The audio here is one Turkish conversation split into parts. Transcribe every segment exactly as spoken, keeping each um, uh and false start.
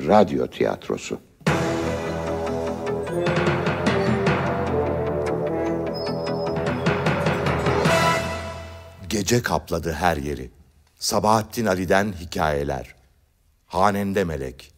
radyo tiyatrosu. Gece kapladı her yeri. Sabahattin Ali'den hikayeler. Hanende Melek.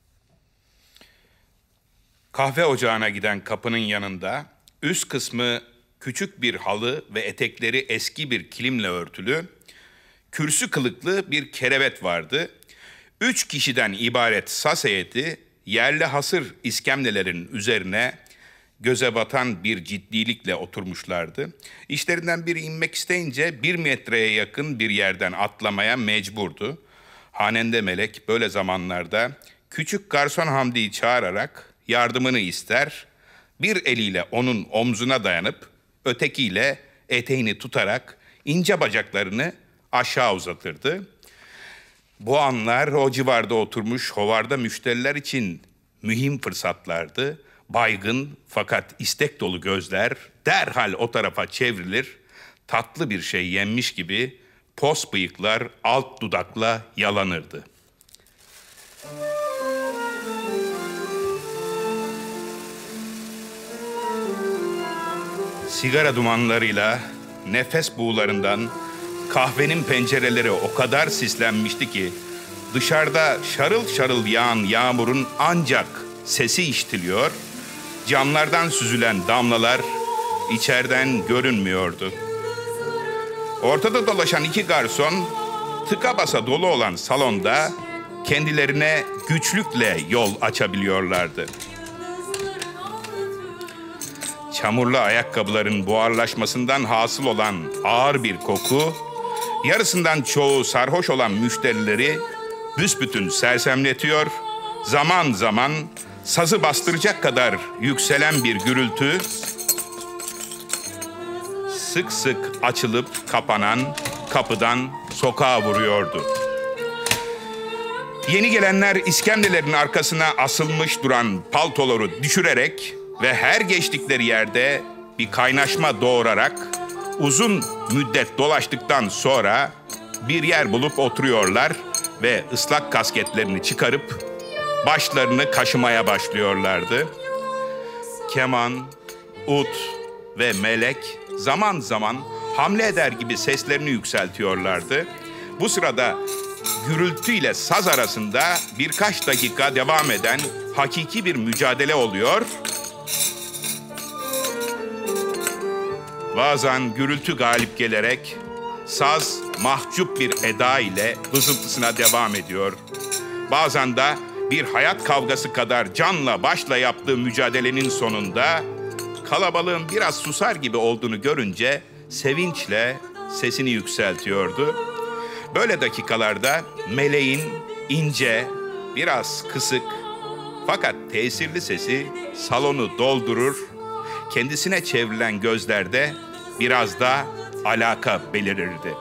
Kahve ocağına giden kapının yanında üst kısmı küçük bir halı ve etekleri eski bir kilimle örtülü, kürsü kılıklı bir kerevet vardı. Üç kişiden ibaret sas heyeti yerli hasır iskemlelerin üzerine göze batan bir ciddilikle oturmuşlardı. İşlerinden biri inmek isteyince bir metreye yakın bir yerden atlamaya mecburdu. Hanende Melek böyle zamanlarda küçük garson Hamdi'yi çağırarak yardımını ister, bir eliyle onun omzuna dayanıp ötekiyle eteğini tutarak ince bacaklarını aşağı uzatırdı. Bu anlar o civarda oturmuş hovarda müşteriler için mühim fırsatlardı. Baygın fakat istek dolu gözler derhal o tarafa çevrilir, tatlı bir şey yenmiş gibi pos bıyıklar alt dudakla yalanırdı. Sigara dumanlarıyla, nefes buğularından kahvenin pencereleri o kadar sislenmişti ki dışarıda şarıl şarıl yağan yağmurun ancak sesi işitiliyor, camlardan süzülen damlalar içeriden görünmüyordu. Ortada dolaşan iki garson tıka basa dolu olan salonda kendilerine güçlükle yol açabiliyorlardı. Çamurlu ayakkabıların buharlaşmasından hasıl olan ağır bir koku, yarısından çoğu sarhoş olan müşterileri büsbütün sersemletiyor, zaman zaman sazı bastıracak kadar yükselen bir gürültü, sık sık açılıp kapanan kapıdan sokağa vuruyordu. Yeni gelenler iskemlelerin arkasına asılmış duran paltoları düşürerek ve her geçtikleri yerde bir kaynaşma doğurarak uzun müddet dolaştıktan sonra bir yer bulup oturuyorlar ve ıslak kasketlerini çıkarıp başlarını kaşımaya başlıyorlardı. Keman, ut ve melek zaman zaman hamle eder gibi seslerini yükseltiyorlardı. Bu sırada gürültüyle saz arasında birkaç dakika devam eden hakiki bir mücadele oluyor. Bazen gürültü galip gelerek saz mahcup bir eda ile vızıltısına devam ediyor. Bazen de bir hayat kavgası kadar canla başla yaptığı mücadelenin sonunda kalabalığın biraz susar gibi olduğunu görünce sevinçle sesini yükseltiyordu. Böyle dakikalarda meleğin ince, biraz kısık fakat tesirli sesi salonu doldurur, kendisine çevrilen gözlerde biraz da alaka belirirdi.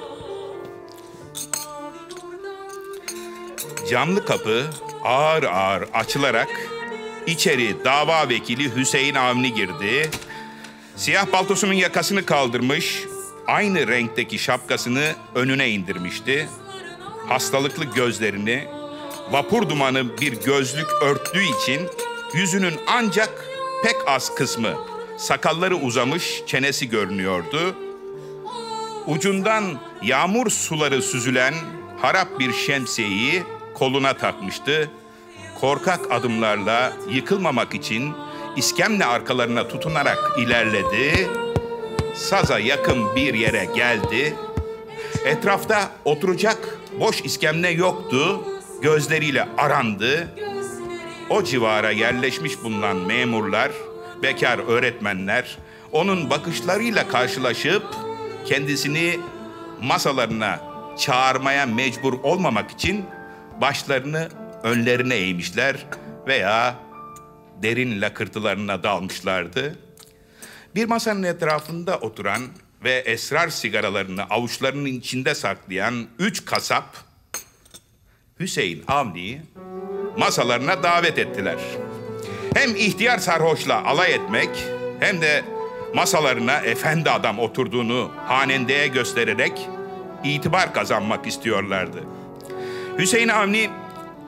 Camlı kapı ağır ağır açılarak içeri dava vekili Hüseyin Avni girdi. Siyah paltosunun yakasını kaldırmış, aynı renkteki şapkasını önüne indirmişti. Hastalıklı gözlerini vapur dumanı bir gözlük örttüğü için yüzünün ancak pek az kısmı, sakalları uzamış, çenesi görünüyordu. Ucundan yağmur suları süzülen harap bir şemsiyeyi koluna takmıştı. Korkak adımlarla yıkılmamak için iskemle arkalarına tutunarak ilerledi. Saza yakın bir yere geldi. Etrafta oturacak boş iskemle yoktu. Gözleriyle arandı. O civara yerleşmiş bulunan memurlar, bekar öğretmenler onun bakışlarıyla karşılaşıp kendisini masalarına çağırmaya mecbur olmamak için başlarını önlerine eğmişler veya derin lakırtılarına dalmışlardı. Bir masanın etrafında oturan ve esrar sigaralarını avuçlarının içinde saklayan üç kasap Hüseyin Avni'yi masalarına davet ettiler. Hem ihtiyar sarhoşla alay etmek hem de masalarına efendi adam oturduğunu hanendeye göstererek itibar kazanmak istiyorlardı. Hüseyin Avni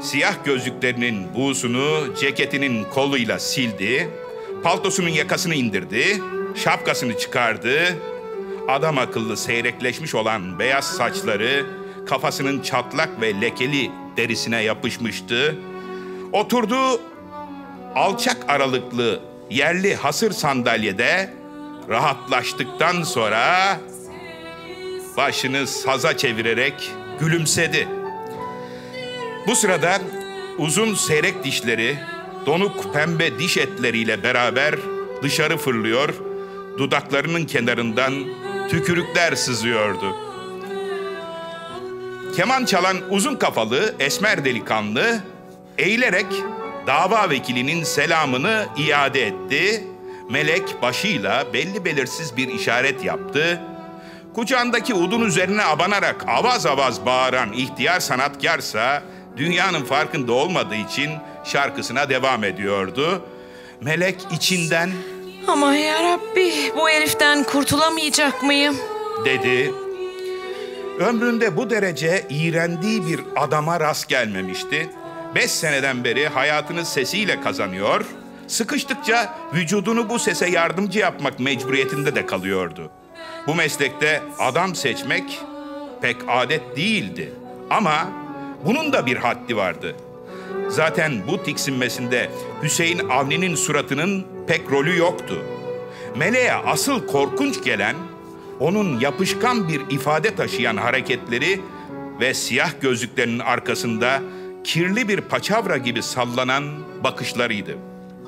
Siyah gözlüklerinin buğusunu ceketinin koluyla sildi, paltosunun yakasını indirdi, şapkasını çıkardı. Adam akıllı seyrekleşmiş olan beyaz saçları kafasının çatlak ve lekeli derisine yapışmıştı. Oturdu, alçak aralıklı yerli hasır sandalyede rahatlaştıktan sonra başını saza çevirerek gülümsedi. Bu sırada uzun seyrek dişleri donuk pembe diş etleriyle beraber dışarı fırlıyor, dudaklarının kenarından tükürükler sızıyordu. Keman çalan uzun kafalı esmer delikanlı eğilerek dava vekilinin selamını iade etti. Melek başıyla belli belirsiz bir işaret yaptı. Kucağındaki udun üzerine abanarak avaz avaz bağıran ihtiyar sanatkarsa dünyanın farkında olmadığı için şarkısına devam ediyordu. Melek içinden "Ama yarabbi, bu heriften kurtulamayacak mıyım?" dedi. Ömründe bu derece iğrendiği bir adama rast gelmemişti. Beş seneden beri hayatını sesiyle kazanıyor, sıkıştıkça vücudunu bu sese yardımcı yapmak mecburiyetinde de kalıyordu. Bu meslekte adam seçmek pek adet değildi. Ama bunun da bir haddi vardı. Zaten bu tiksinmesinde Hüseyin Avni'nin suratının pek rolü yoktu. Meleğe asıl korkunç gelen, onun yapışkan bir ifade taşıyan hareketleri ve siyah gözlüklerinin arkasında kirli bir paçavra gibi sallanan bakışlarıydı.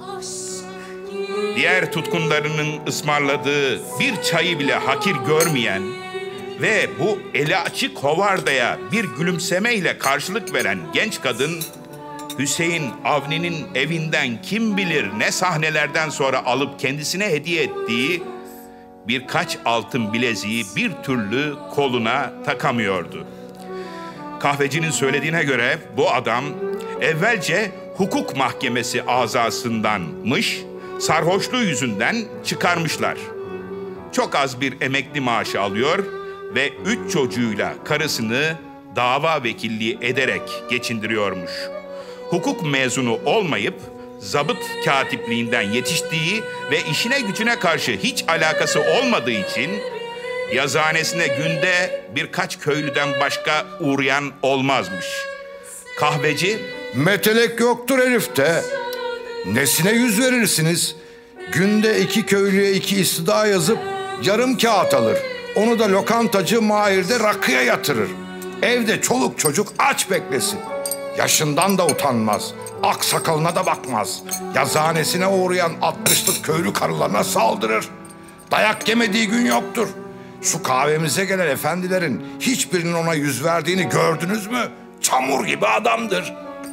Diğer tutkunlarının ısmarladığı bir çayı bile hakir görmeyen ve bu eli açık hovardaya bir gülümsemeyle karşılık veren genç kadın, Hüseyin Avni'nin evinden kim bilir ne sahnelerden sonra alıp kendisine hediye ettiği birkaç altın bileziği bir türlü koluna takamıyordu. Kahvecinin söylediğine göre bu adam evvelce hukuk mahkemesi azasındanmış, sarhoşluğu yüzünden çıkarmışlar. Çok az bir emekli maaşı alıyor ve üç çocuğuyla karısını dava vekilliği ederek geçindiriyormuş. Hukuk mezunu olmayıp zabıt katipliğinden yetiştiği ve işine gücüne karşı hiç alakası olmadığı için yazıhanesine günde birkaç köylüden başka uğrayan olmazmış. Kahveci, "Metelek yoktur herifte. Nesine yüz verirsiniz? Günde iki köylüye iki istida yazıp yarım kağıt alır. Onu da lokantacı Mahir'de rakıya yatırır. Evde çoluk çocuk aç beklesin. Yaşından da utanmaz. Aksakalına da bakmaz. Yazıhanesine uğrayan altmışlık köylü karılarına saldırır. Dayak yemediği gün yoktur. Şu kahvemize gelen efendilerin hiçbirinin ona yüz verdiğini gördünüz mü? Çamur gibi adamdır."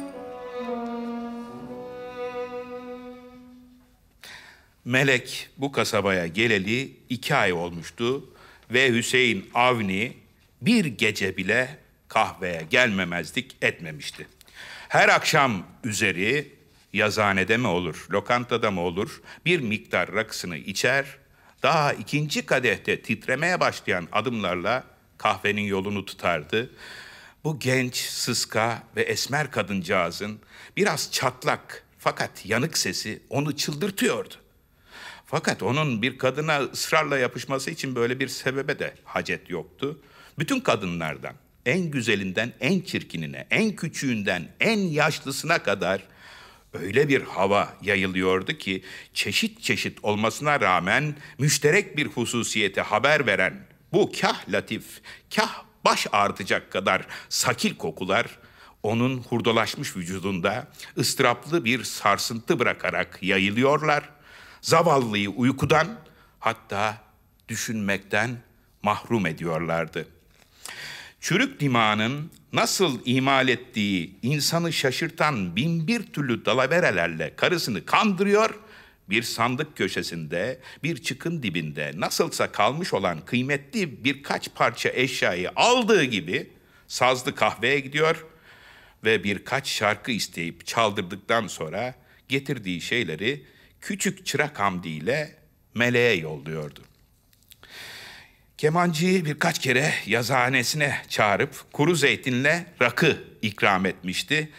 Melek bu kasabaya geleli iki ay olmuştu ve Hüseyin Avni bir gece bile kahveye gelmemezlik etmemişti. Her akşam üzeri yazıhanede mi olur, lokantada mı olur bir miktar rakısını içer, daha ikinci kadehte titremeye başlayan adımlarla kahvenin yolunu tutardı. Bu genç, sıska ve esmer kadıncağızın biraz çatlak fakat yanık sesi onu çıldırtıyordu. Fakat onun bir kadına ısrarla yapışması için böyle bir sebebe de hacet yoktu. Bütün kadınlardan, en güzelinden en çirkinine, en küçüğünden en yaşlısına kadar öyle bir hava yayılıyordu ki çeşit çeşit olmasına rağmen müşterek bir hususiyete haber veren bu kah latif, kah baş ağrıtacak kadar sakil kokular onun hurdalaşmış vücudunda ıstıraplı bir sarsıntı bırakarak yayılıyorlar. Zavallıyı uykudan, hatta düşünmekten mahrum ediyorlardı. Çürük dimağının nasıl imal ettiği insanı şaşırtan bin bir türlü dalaverelerle karısını kandırıyor, bir sandık köşesinde, bir çıkın dibinde nasılsa kalmış olan kıymetli birkaç parça eşyayı aldığı gibi sazlı kahveye gidiyor ve birkaç şarkı isteyip çaldırdıktan sonra getirdiği şeyleri küçük çırak Hamdi ile Meleğe yolluyordu. Kemancıyı birkaç kere yazıhanesine çağırıp kuru zeytinle rakı ikram etmişti.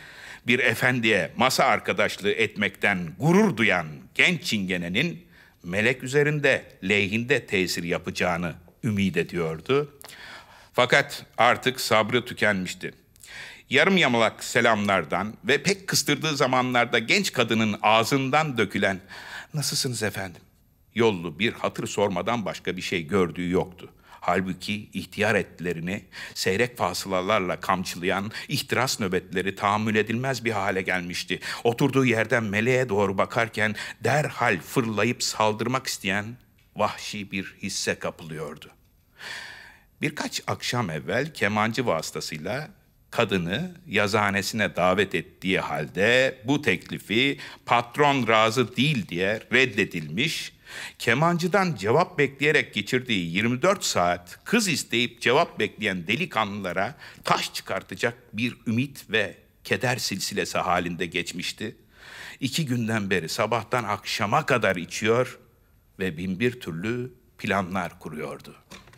bir efendiye masa arkadaşlığı etmekten gurur duyan genç çingenenin Melek üzerinde lehinde tesir yapacağını ümit ediyordu. Fakat artık sabrı tükenmişti. Yarım yamalak selamlardan ve pek kıstırdığı zamanlarda genç kadının ağzından dökülen "Nasılsınız efendim?" yollu bir hatır sormadan başka bir şey gördüğü yoktu. Halbuki ihtiyar etlerini seyrek fasılalarla kamçılayan ihtiras nöbetleri tahammül edilmez bir hale gelmişti. Oturduğu yerden meleğe doğru bakarken derhal fırlayıp saldırmak isteyen vahşi bir hisse kapılıyordu. Birkaç akşam evvel kemancı vasıtasıyla kadını yazıhanesine davet ettiği halde bu teklifi patron razı değil diye reddedilmiş, kemancıdan cevap bekleyerek geçirdiği yirmi dört saat kız isteyip cevap bekleyen delikanlılara taş çıkartacak bir ümit ve keder silsilesi halinde geçmişti. İki günden beri sabahtan akşama kadar içiyor ve bin bir türlü planlar kuruyordu.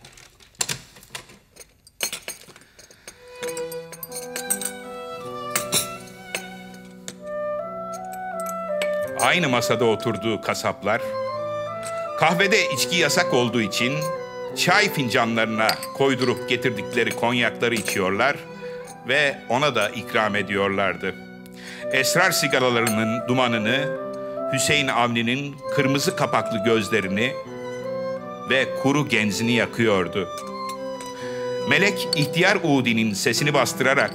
Aynı masada oturduğu kasaplar, kahvede içki yasak olduğu için çay fincanlarına koydurup getirdikleri konyakları içiyorlar ve ona da ikram ediyorlardı. Esrar sigaralarının dumanını, Hüseyin Avni'nin kırmızı kapaklı gözlerini ve kuru genzini yakıyordu. Melek ihtiyar Udi'nin sesini bastırarak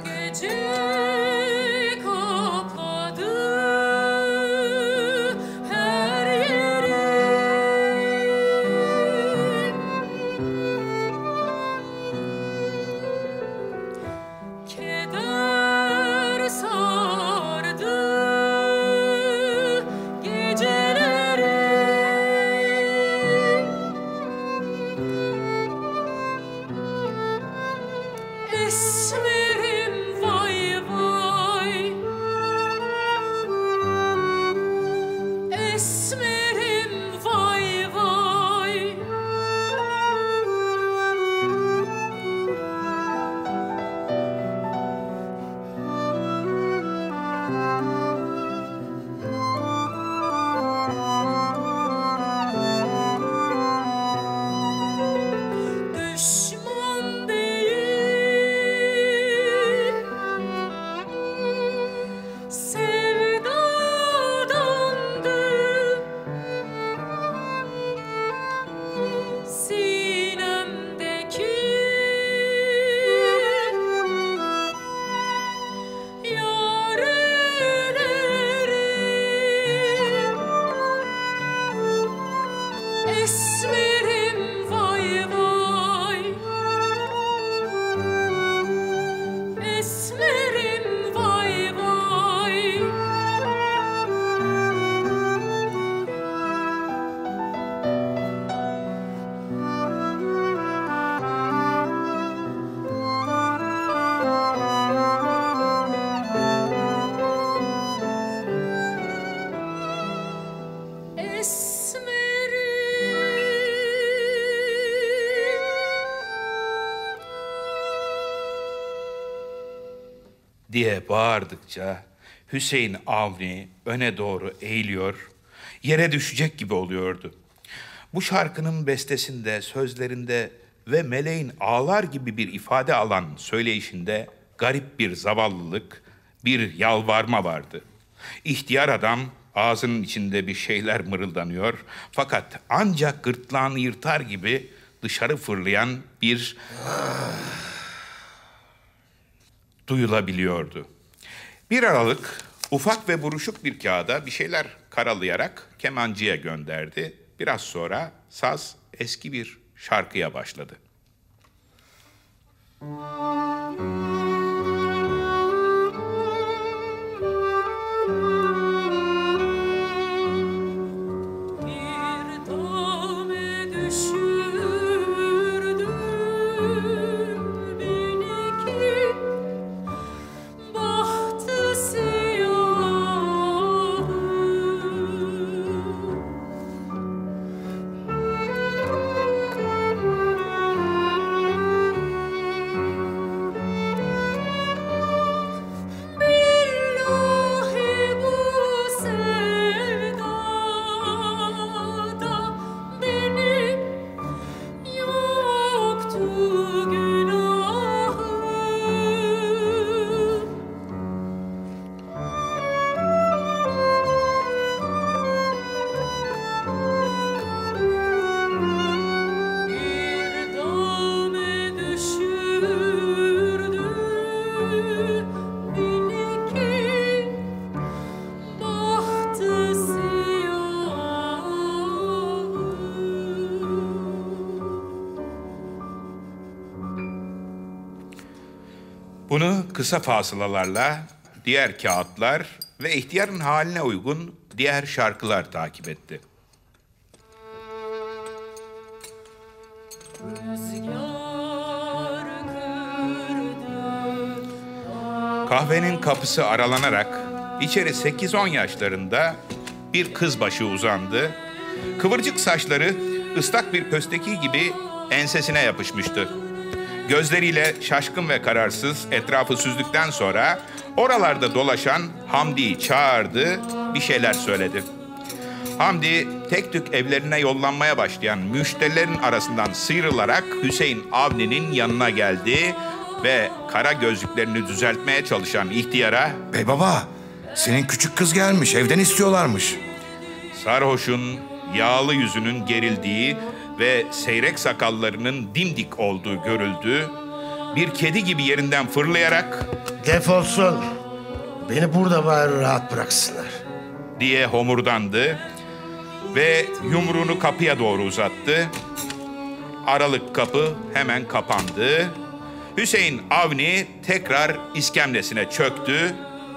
diye bağırdıkça Hüseyin Avni öne doğru eğiliyor, yere düşecek gibi oluyordu. Bu şarkının bestesinde, sözlerinde ve meleğin ağlar gibi bir ifade alan söyleyişinde garip bir zavallılık, bir yalvarma vardı. İhtiyar adam ağzının içinde bir şeyler mırıldanıyor, fakat ancak gırtlağını yırtar gibi dışarı fırlayan bir duyulabiliyordu. Bir aralık ufak ve buruşuk bir kağıda bir şeyler karalayarak kemancıya gönderdi. Biraz sonra saz eski bir şarkıya başladı. Bunu kısa fasılalarla diğer kağıtlar ve ihtiyarın haline uygun diğer şarkılar takip etti. Kahvenin kapısı aralanarak içeri sekiz on yaşlarında bir kız başı uzandı. Kıvırcık saçları ıslak bir pösteki gibi ensesine yapışmıştı. Gözleriyle şaşkın ve kararsız etrafı süzdükten sonra oralarda dolaşan Hamdi'yi çağırdı, bir şeyler söyledi. Hamdi tek tük evlerine yollanmaya başlayan müşterilerin arasından sıyrılarak Hüseyin Avni'nin yanına geldi ve kara gözlüklerini düzeltmeye çalışan ihtiyara Bey baba, senin küçük kız gelmiş, evden istiyorlarmış. sarhoşun yağlı yüzünün gerildiği ve seyrek sakallarının dimdik olduğu görüldü. Bir kedi gibi yerinden fırlayarak Defolsun. Beni burada bari rahat bıraksınlar. diye homurdandı ve yumruğunu kapıya doğru uzattı. Aralık kapı hemen kapandı. Hüseyin Avni tekrar iskemlesine çöktü.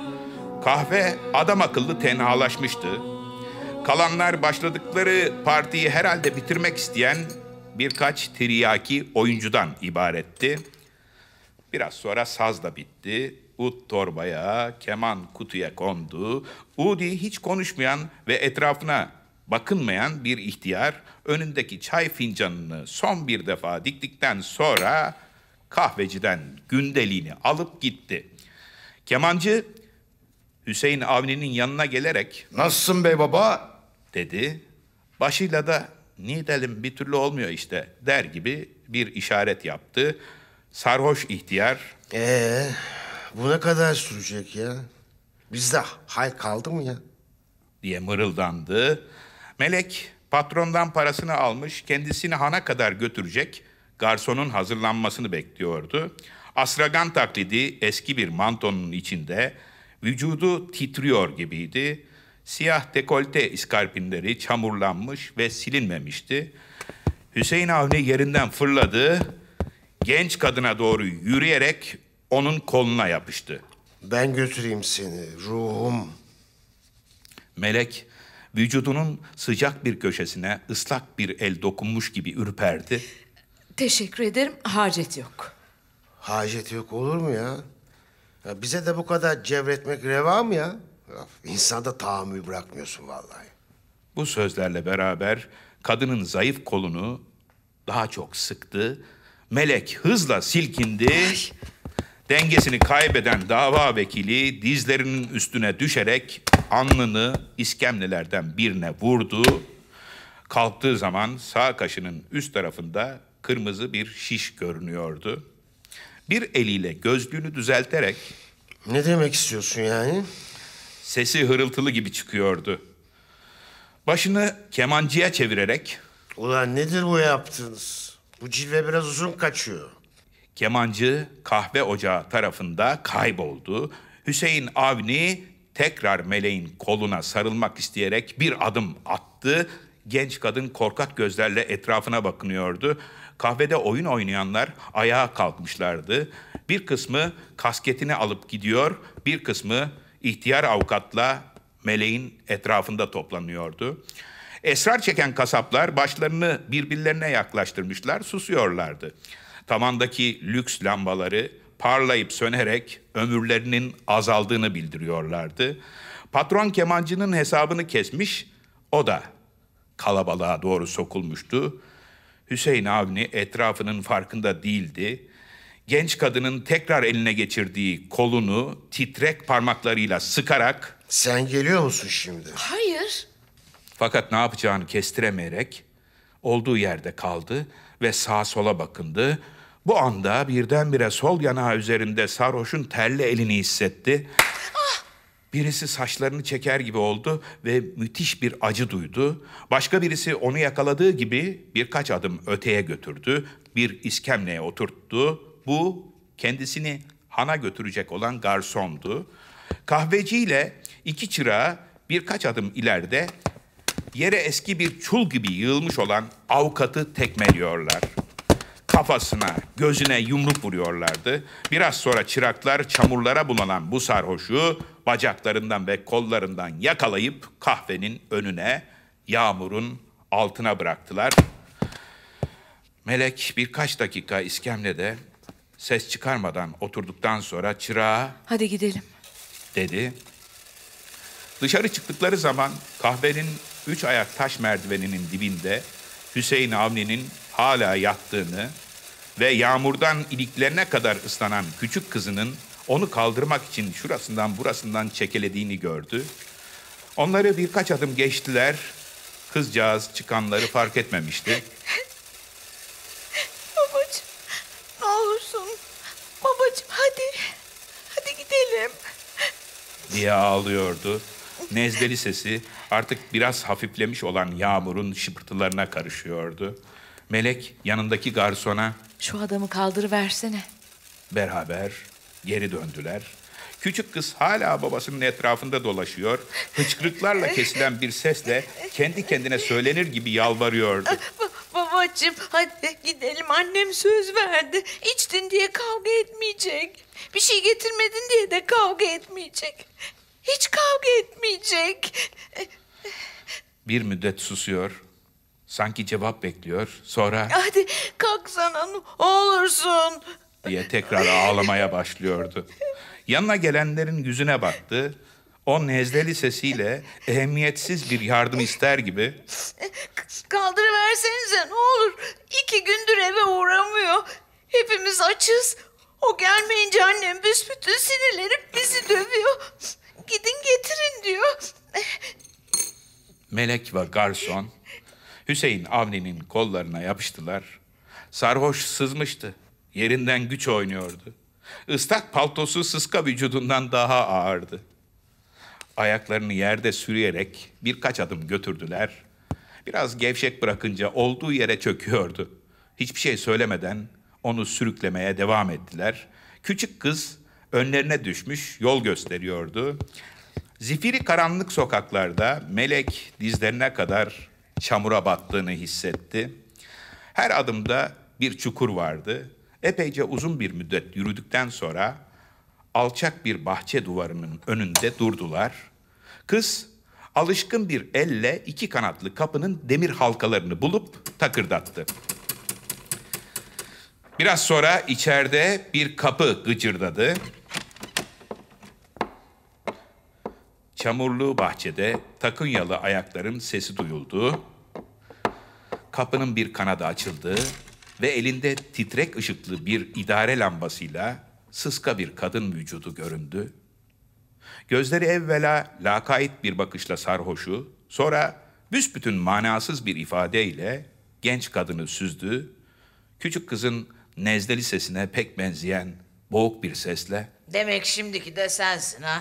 Kahve adam akıllı tenhalaşmıştı. Kalanlar başladıkları partiyi herhalde bitirmek isteyen birkaç tiryaki oyuncudan ibaretti. Biraz sonra saz da bitti. Ut torbaya, keman kutuya kondu. Udi hiç konuşmayan ve etrafına bakınmayan bir ihtiyar önündeki çay fincanını son bir defa diktikten sonra kahveciden gündeliğini alıp gitti. Kemancı Hüseyin Avni'nin yanına gelerek Nasılsın bey baba? dedi. Başıyla da ne edelim bir türlü olmuyor işte der gibi bir işaret yaptı. Sarhoş ihtiyar Ee, bu ne kadar sürecek ya? Bizde hal kaldı mı ya? diye mırıldandı. Melek patrondan parasını almış, kendisini hana kadar götürecek garsonun hazırlanmasını bekliyordu. Astragan taklidi eski bir mantonun içinde, vücudu titriyor gibiydi. Siyah dekolte iskarpinleri çamurlanmış ve silinmemişti. Hüseyin Avni yerinden fırladı, genç kadına doğru yürüyerek onun koluna yapıştı. Ben götüreyim seni ruhum. Melek vücudunun sıcak bir köşesine ıslak bir el dokunmuş gibi ürperdi. Teşekkür ederim. Hacet yok. Hacet yok olur mu ya? Ya bize de bu kadar cevretmek reva mı ya? Ya İnsanda tahammül bırakmıyorsun vallahi. Bu sözlerle beraber kadının zayıf kolunu daha çok sıktı. Melek hızla silkindi. Dengesini kaybeden dava vekili dizlerinin üstüne düşerek alnını iskemlelerden birine vurdu. Kalktığı zaman sağ kaşının üst tarafında kırmızı bir şiş görünüyordu. Bir eliyle gözlüğünü düzelterek Ne demek istiyorsun yani? sesi hırıltılı gibi çıkıyordu. Başını kemancıya çevirerek Ulan nedir bu yaptığınız? Bu cilve biraz uzun kaçıyor. kemancı kahve ocağı tarafında kayboldu. Hüseyin Avni tekrar meleğin koluna sarılmak isteyerek bir adım attı. Genç kadın korkak gözlerle etrafına bakınıyordu. Kahvede oyun oynayanlar ayağa kalkmışlardı. Bir kısmı kasketini alıp gidiyor, bir kısmı ihtiyar avukatla meleğin etrafında toplanıyordu. Esrar çeken kasaplar başlarını birbirlerine yaklaştırmışlar, susuyorlardı. Tavandaki lüks lambaları parlayıp sönerek ömürlerinin azaldığını bildiriyorlardı. Patron kemancının hesabını kesmiş, o da kalabalığa doğru sokulmuştu. Hüseyin Avni etrafının farkında değildi. Genç kadının tekrar eline geçirdiği kolunu titrek parmaklarıyla sıkarak Sen geliyor musun şimdi? Hayır. fakat ne yapacağını kestiremeyerek olduğu yerde kaldı ve sağa sola bakındı. Bu anda birdenbire sol yanağı üzerinde sarhoşun terli elini hissetti. Birisi saçlarını çeker gibi oldu ve müthiş bir acı duydu. Başka birisi onu yakaladığı gibi birkaç adım öteye götürdü. Bir iskemleye oturttu. Bu kendisini hana götürecek olan garsondu. Kahveciyle iki çırağı birkaç adım ileride yere eski bir çul gibi yığılmış olan avukatı tekmeliyorlar. kafasına, gözüne yumruk vuruyorlardı. Biraz sonra çıraklar çamurlara bulanan bu sarhoşu bacaklarından ve kollarından yakalayıp kahvenin önüne, Yağmur'un altına bıraktılar. Melek birkaç dakika iskemlede ses çıkarmadan oturduktan sonra çırağa Hadi gidelim. dedi. Dışarı çıktıkları zaman kahvenin üç ayak taş merdiveninin dibinde Hüseyin Avni'nin hala yattığını ve yağmurdan iliklerine kadar ıslanan küçük kızının onu kaldırmak için şurasından burasından çekelediğini gördü. Onları birkaç adım geçtiler. Kızcağız çıkanları fark etmemişti. Babacığım, ne olursun. Babacığım hadi. Hadi gidelim. diye ağlıyordu. Nezleli sesi artık biraz hafiflemiş olan Yağmur'un şıpırtılarına karışıyordu. Melek yanındaki garsona Şu adamı kaldırıversene. beraber geri döndüler. Küçük kız hala babasının etrafında dolaşıyor. Hıçkırıklarla kesilen bir sesle kendi kendine söylenir gibi yalvarıyordu. Ba- babacığım hadi gidelim. Annem söz verdi. İçtin diye kavga etmeyecek. Bir şey getirmedin diye de kavga etmeyecek. Hiç kavga etmeyecek. Bir müddet susuyor. Sanki cevap bekliyor. Sonra Hadi kalksana ne olursun. diye tekrar ağlamaya başlıyordu. Yanına gelenlerin yüzüne baktı. O nezleli sesiyle ehemmiyetsiz bir yardım ister gibi Kaldırıversenize ne olur. İki gündür eve uğramıyor. Hepimiz açız. O gelmeyince annem büsbütün sinirlenip bizi dövüyor. Gidin getirin diyor. Melek ve garson Hüseyin Avni'nin kollarına yapıştılar. Sarhoş sızmıştı. Yerinden güç oynuyordu. Islak paltosu sıska vücudundan daha ağırdı. Ayaklarını yerde sürüyerek birkaç adım götürdüler. Biraz gevşek bırakınca olduğu yere çöküyordu. Hiçbir şey söylemeden onu sürüklemeye devam ettiler. Küçük kız önlerine düşmüş yol gösteriyordu. Zifiri karanlık sokaklarda Melek dizlerine kadar çamura battığını hissetti. Her adımda bir çukur vardı. Epeyce uzun bir müddet yürüdükten sonra alçak bir bahçe duvarının önünde durdular. Kız alışkın bir elle iki kanatlı kapının demir halkalarını bulup takırdattı. Biraz sonra içeride bir kapı gıcırdadı. Çamurlu bahçede takunyalı ayakların sesi duyuldu. Kapının bir kanadı açıldı ve elinde titrek ışıklı bir idare lambasıyla sıska bir kadın vücudu göründü. Gözleri evvela lakayt bir bakışla sarhoşu, sonra büsbütün manasız bir ifadeyle genç kadını süzdü. Küçük kızın nezleli sesine pek benzeyen boğuk bir sesle Demek şimdiki de sensin ha.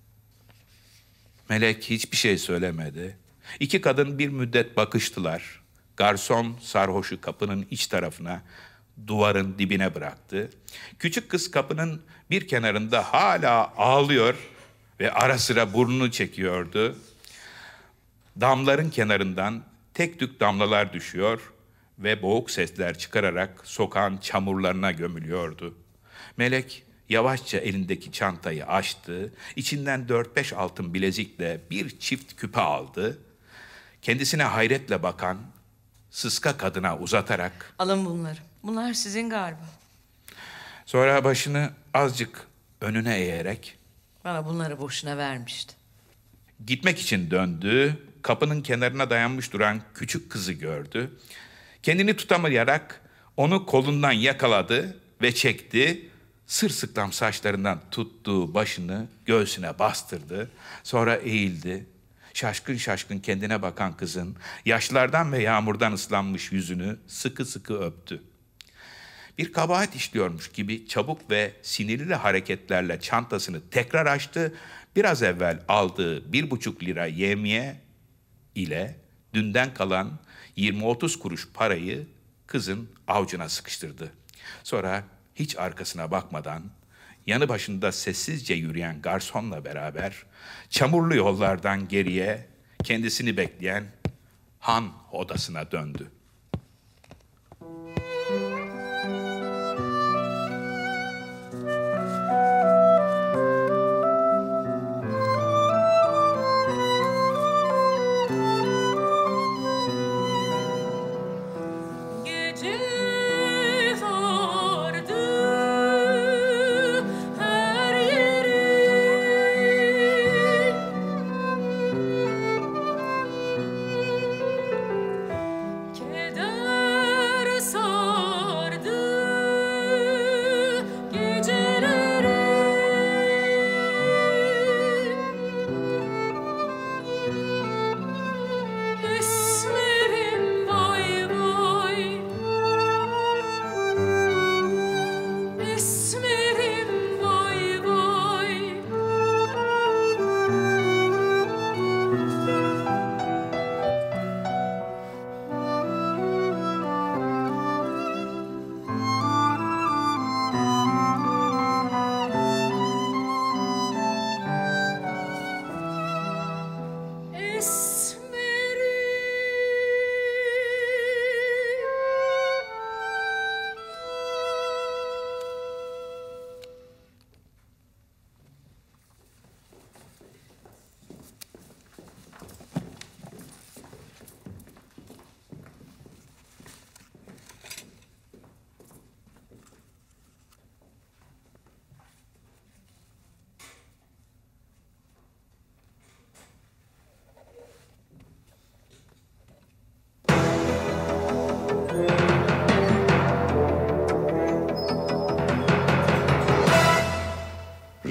Melek hiçbir şey söylemedi. İki kadın bir müddet bakıştılar. Garson sarhoşu kapının iç tarafına, duvarın dibine bıraktı. Küçük kız kapının bir kenarında hala ağlıyor ve ara sıra burnunu çekiyordu. Damların kenarından tek tük damlalar düşüyor ve boğuk sesler çıkararak sokağın çamurlarına gömülüyordu. Melek yavaşça elindeki çantayı açtı, içinden dört beş altın bilezikle bir çift küpe aldı. Kendisine hayretle bakan sıska kadına uzatarak Alın bunları. Bunlar sizin galiba. sonra başını azıcık önüne eğerek Bana bunları boşuna vermişti. gitmek için döndü. Kapının kenarına dayanmış duran küçük kızı gördü. Kendini tutamayarak onu kolundan yakaladı ve çekti. Sırsıklam saçlarından tuttuğu başını göğsüne bastırdı. Sonra eğildi. Şaşkın şaşkın kendine bakan kızın yaşlardan ve yağmurdan ıslanmış yüzünü sıkı sıkı öptü. Bir kabahat işliyormuş gibi çabuk ve sinirli hareketlerle çantasını tekrar açtı. Biraz evvel aldığı bir buçuk lira yevmiye ile dünden kalan yirmi otuz kuruş parayı kızın avucuna sıkıştırdı. Sonra hiç arkasına bakmadan yanı başında sessizce yürüyen garsonla beraber çamurlu yollardan geriye kendisini bekleyen han odasına döndü.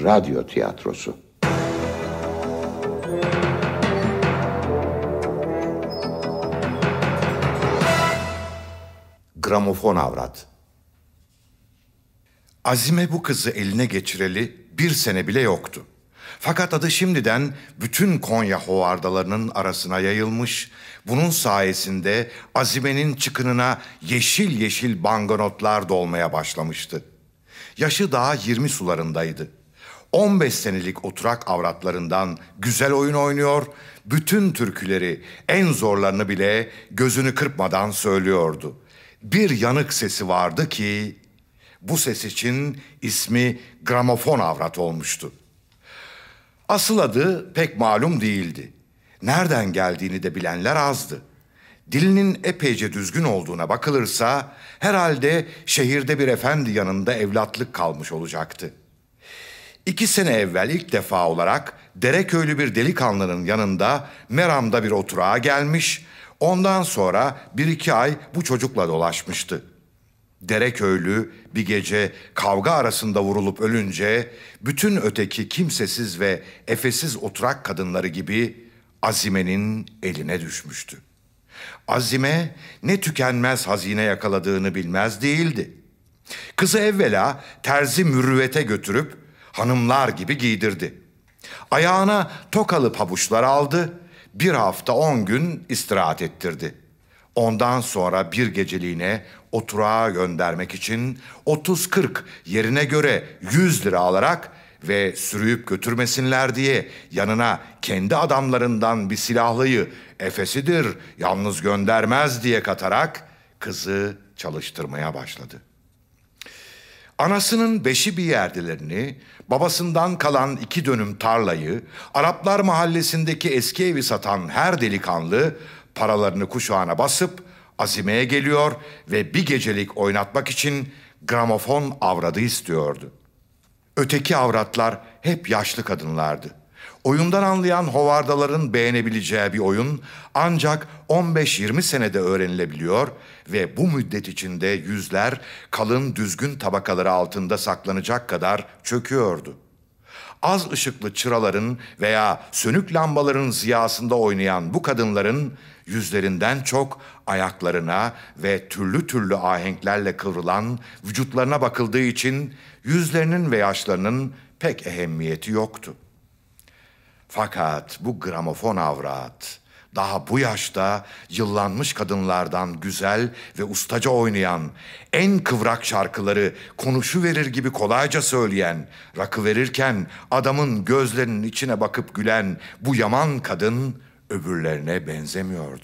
radyo tiyatrosu. Gramofon avrat. Azime bu kızı eline geçireli bir sene bile yoktu. Fakat adı şimdiden bütün Konya hovardalarının arasına yayılmış, bunun sayesinde Azime'nin çıkınına yeşil yeşil bangonotlar dolmaya başlamıştı. Yaşı daha yirmi sularındaydı. on beş senelik oturak avratlarından güzel oyun oynuyor, bütün türküleri, en zorlarını bile gözünü kırpmadan söylüyordu. Bir yanık sesi vardı ki bu ses için ismi gramofon avrat olmuştu. Asıl adı pek malum değildi. Nereden geldiğini de bilenler azdı. Dilinin epeyce düzgün olduğuna bakılırsa herhalde şehirde bir efendi yanında evlatlık kalmış olacaktı. İki sene evvel ilk defa olarak Dereköylü bir delikanlının yanında Meram'da bir oturağa gelmiş, ondan sonra bir iki ay bu çocukla dolaşmıştı. Dereköylü bir gece kavga arasında vurulup ölünce bütün öteki kimsesiz ve efesiz oturak kadınları gibi Azime'nin eline düşmüştü. Azime ne tükenmez hazine yakaladığını bilmez değildi. Kızı evvela terzi mürüvvete götürüp hanımlar gibi giydirdi. Ayağına tokalı pabuçlar aldı, bir hafta on gün istirahat ettirdi. Ondan sonra bir geceliğine oturağa göndermek için otuz kırk yerine göre yüz lira alarak ve sürüyüp götürmesinler diye yanına kendi adamlarından bir silahlıyı efesidir, yalnız göndermez diye katarak kızı çalıştırmaya başladı. Anasının beşi bir yerdilerini, babasından kalan iki dönüm tarlayı, Araplar mahallesindeki eski evi satan her delikanlı paralarını kuşağına basıp Azime'ye geliyor ve bir gecelik oynatmak için gramofon avradı istiyordu. Öteki avratlar hep yaşlı kadınlardı. Oyundan anlayan hovardaların beğenebileceği bir oyun ancak on beş yirmi senede öğrenilebiliyor ve bu müddet içinde yüzler kalın düzgün tabakaları altında saklanacak kadar çöküyordu. Az ışıklı çıraların veya sönük lambaların ziyasında oynayan bu kadınların yüzlerinden çok ayaklarına ve türlü türlü ahenklerle kıvrılan vücutlarına bakıldığı için yüzlerinin ve yaşlarının pek ehemmiyeti yoktu. Fakat bu gramofon avrat daha bu yaşta yıllanmış kadınlardan güzel ve ustaca oynayan, en kıvrak şarkıları konuşuverir gibi kolayca söyleyen, rakı verirken adamın gözlerinin içine bakıp gülen bu yaman kadın öbürlerine benzemiyordu.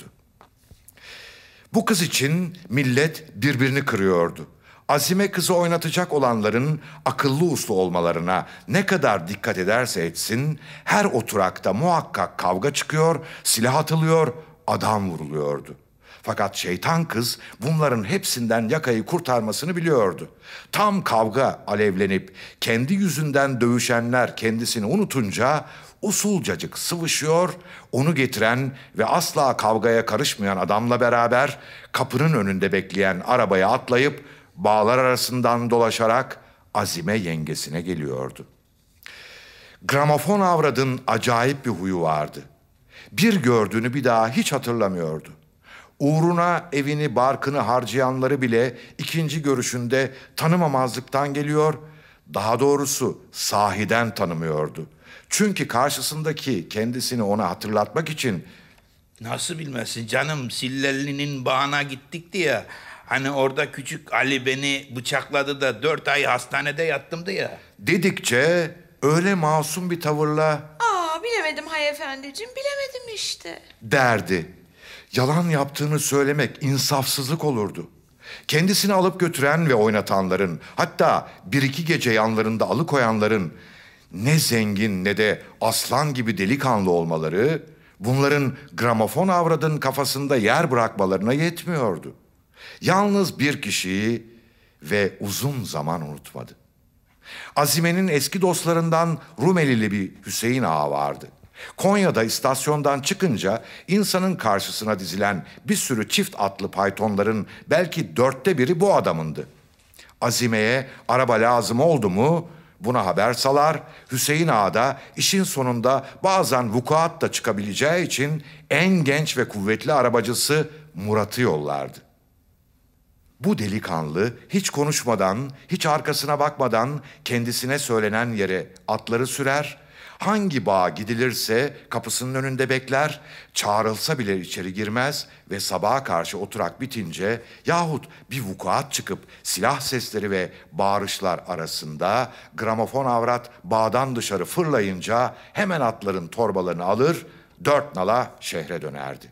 Bu kız için millet birbirini kırıyordu. Azime kızı oynatacak olanların akıllı uslu olmalarına ne kadar dikkat ederse etsin, her oturakta muhakkak kavga çıkıyor, silah atılıyor, adam vuruluyordu. Fakat şeytan kız bunların hepsinden yakayı kurtarmasını biliyordu. Tam kavga alevlenip kendi yüzünden dövüşenler kendisini unutunca usulcacık sıvışıyor, onu getiren ve asla kavgaya karışmayan adamla beraber kapının önünde bekleyen arabaya atlayıp bağlar arasından dolaşarak Azime yengesine geliyordu. Gramofon avradın acayip bir huyu vardı. Bir gördüğünü bir daha hiç hatırlamıyordu. Uğruna evini barkını harcayanları bile ikinci görüşünde tanımamazlıktan geliyor, daha doğrusu sahiden tanımıyordu. Çünkü karşısındaki kendisini ona hatırlatmak için Nasıl bilmezsin canım, Sillelli'nin bağına gittik diye. Hani orada küçük Ali beni bıçakladı da dört ay hastanede yattımdı ya. dedikçe öyle masum bir tavırla Aa, bilemedim hay efendiciğim, bilemedim işte. derdi. Yalan yaptığını söylemek insafsızlık olurdu. Kendisini alıp götüren ve oynatanların, hatta bir iki gece yanlarında alıkoyanların ne zengin ne de aslan gibi delikanlı olmaları, bunların gramofon avradın kafasında yer bırakmalarına yetmiyordu. Yalnız bir kişiyi ve uzun zaman unutmadı. Azime'nin eski dostlarından Rumelili bir Hüseyin Ağa vardı. Konya'da istasyondan çıkınca insanın karşısına dizilen bir sürü çift atlı paytonların belki dörtte biri bu adamındı. Azime'ye araba lazım oldu mu buna haber salar, Hüseyin Ağa da işin sonunda bazen vukuat da çıkabileceği için en genç ve kuvvetli arabacısı Murat'ı yollardı. Bu delikanlı hiç konuşmadan, hiç arkasına bakmadan kendisine söylenen yere atları sürer, hangi bağa gidilirse kapısının önünde bekler, çağrılsa bile içeri girmez ve sabaha karşı oturak bitince yahut bir vukuat çıkıp silah sesleri ve bağırışlar arasında gramofon avrat bağdan dışarı fırlayınca hemen atların torbalarını alır, dört nala şehre dönerdi.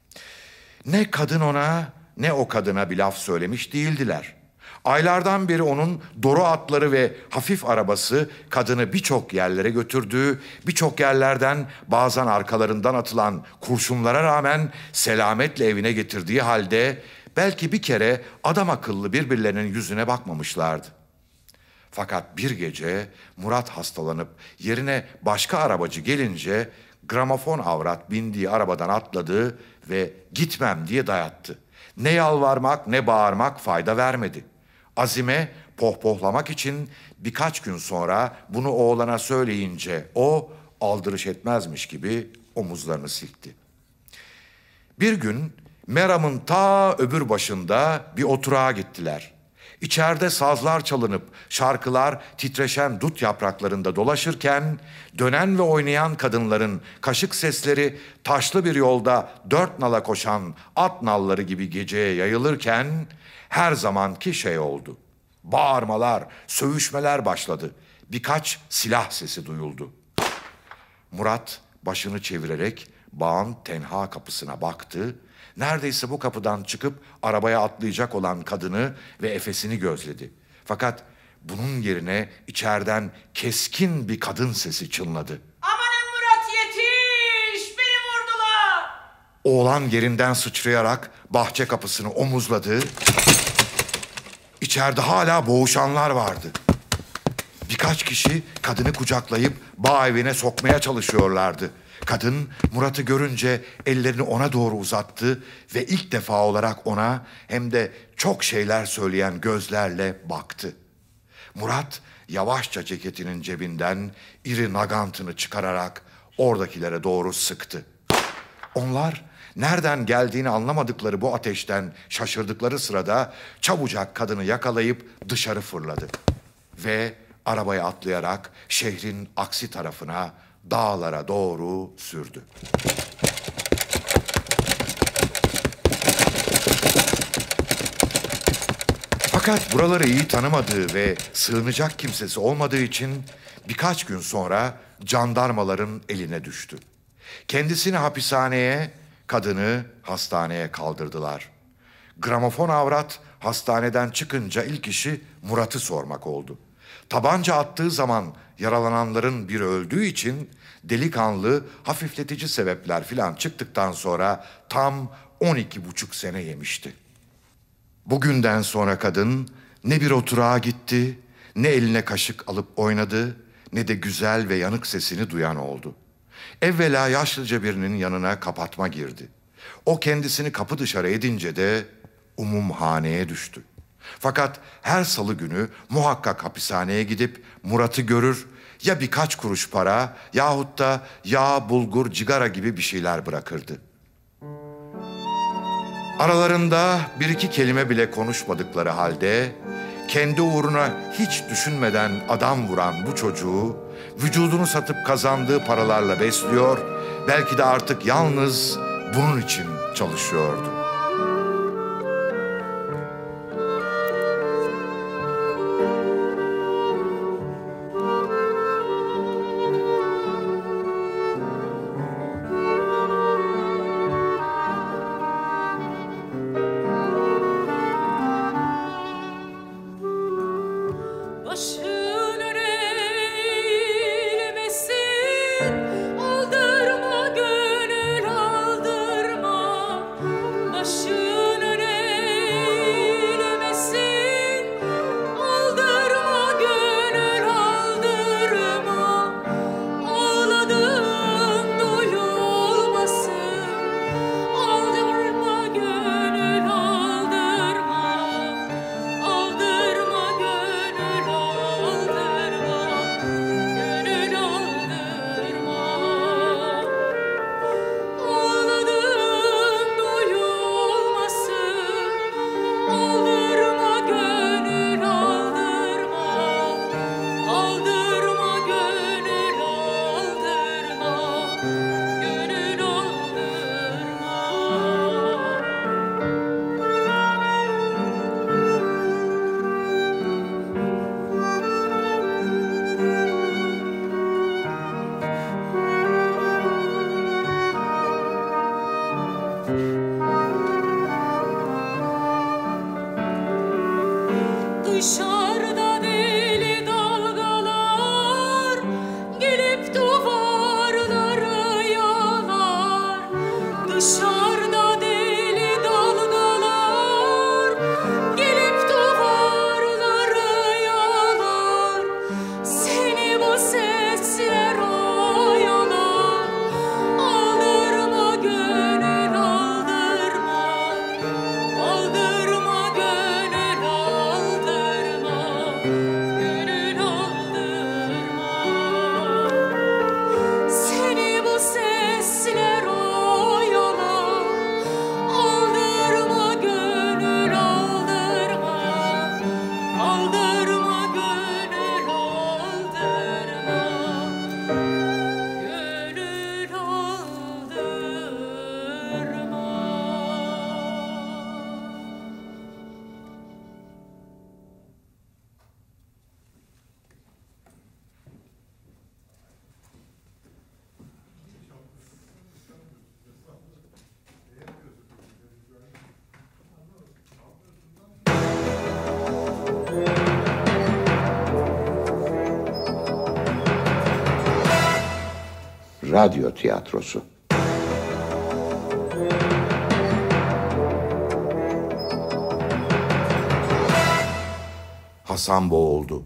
Ne kadın ona ne o kadına bir laf söylemiş değildiler. Aylardan beri onun doru atları ve hafif arabası kadını birçok yerlere götürdüğü, birçok yerlerden bazen arkalarından atılan kurşunlara rağmen selametle evine getirdiği halde belki bir kere adam akıllı birbirlerinin yüzüne bakmamışlardı. Fakat bir gece Murat hastalanıp yerine başka arabacı gelince gramofon avrat bindiği arabadan atladı ve gitmem diye dayattı. Ne yalvarmak ne bağırmak fayda vermedi. Azime pohpohlamak için birkaç gün sonra bunu oğlana söyleyince o aldırış etmezmiş gibi omuzlarını silkti. Bir gün Meram'ın ta öbür başında bir oturağa gittiler. İçeride sazlar çalınıp şarkılar titreşen dut yapraklarında dolaşırken dönen ve oynayan kadınların kaşık sesleri taşlı bir yolda dört nala koşan at nalları gibi geceye yayılırken her zamanki şey oldu. Bağırmalar, sövüşmeler başladı. Birkaç silah sesi duyuldu. Murat başını çevirerek bağın tenha kapısına baktı. Neredeyse bu kapıdan çıkıp arabaya atlayacak olan kadını ve efesini gözledi. Fakat bunun yerine içeriden keskin bir kadın sesi çınladı. Amanın Murat yetiş! Beni vurdular! Oğlan yerinden sıçrayarak bahçe kapısını omuzladı. İçeride hala boğuşanlar vardı. Birkaç kişi kadını kucaklayıp bağ evine sokmaya çalışıyorlardı. Kadın Murat'ı görünce ellerini ona doğru uzattı ve ilk defa olarak ona hem de çok şeyler söyleyen gözlerle baktı. Murat yavaşça ceketinin cebinden iri nagantını çıkararak oradakilere doğru sıktı. Onlar nereden geldiğini anlamadıkları bu ateşten şaşırdıkları sırada çabucak kadını yakalayıp dışarı fırladı. Ve arabaya atlayarak şehrin aksi tarafına, dağlara doğru sürdü. Fakat buraları iyi tanımadığı ve sığınacak kimsesi olmadığı için birkaç gün sonra jandarmaların eline düştü. Kendisini hapishaneye, kadını hastaneye kaldırdılar. Gramofon avrat hastaneden çıkınca ilk işi Murat'ı sormak oldu. Tabanca attığı zaman yaralananların biri öldüğü için delikanlı hafifletici sebepler filan çıktıktan sonra tam on iki buçuk sene yemişti. Bugünden sonra kadın ne bir oturağa gitti, ne eline kaşık alıp oynadı, ne de güzel ve yanık sesini duyan oldu. Evvela yaşlıca birinin yanına kapatma girdi. O kendisini kapı dışarı edince de umumhaneye düştü. Fakat her salı günü muhakkak hapishaneye gidip Murat'ı görür, ya birkaç kuruş para yahut da yağ, bulgur, cigara gibi bir şeyler bırakırdı. Aralarında bir iki kelime bile konuşmadıkları halde kendi uğruna hiç düşünmeden adam vuran bu çocuğu vücudunu satıp kazandığı paralarla besliyor, belki de artık yalnız bunun için çalışıyordu. Başın eğilmesin, aldırma gönül aldırma. Başın eğilmesin, aldırma gönül aldırma. Ağladığın duyulmasın, aldırma gönül aldırma. Aldırma gönül aldırma. radyo tiyatrosu. Hasan boğuldu.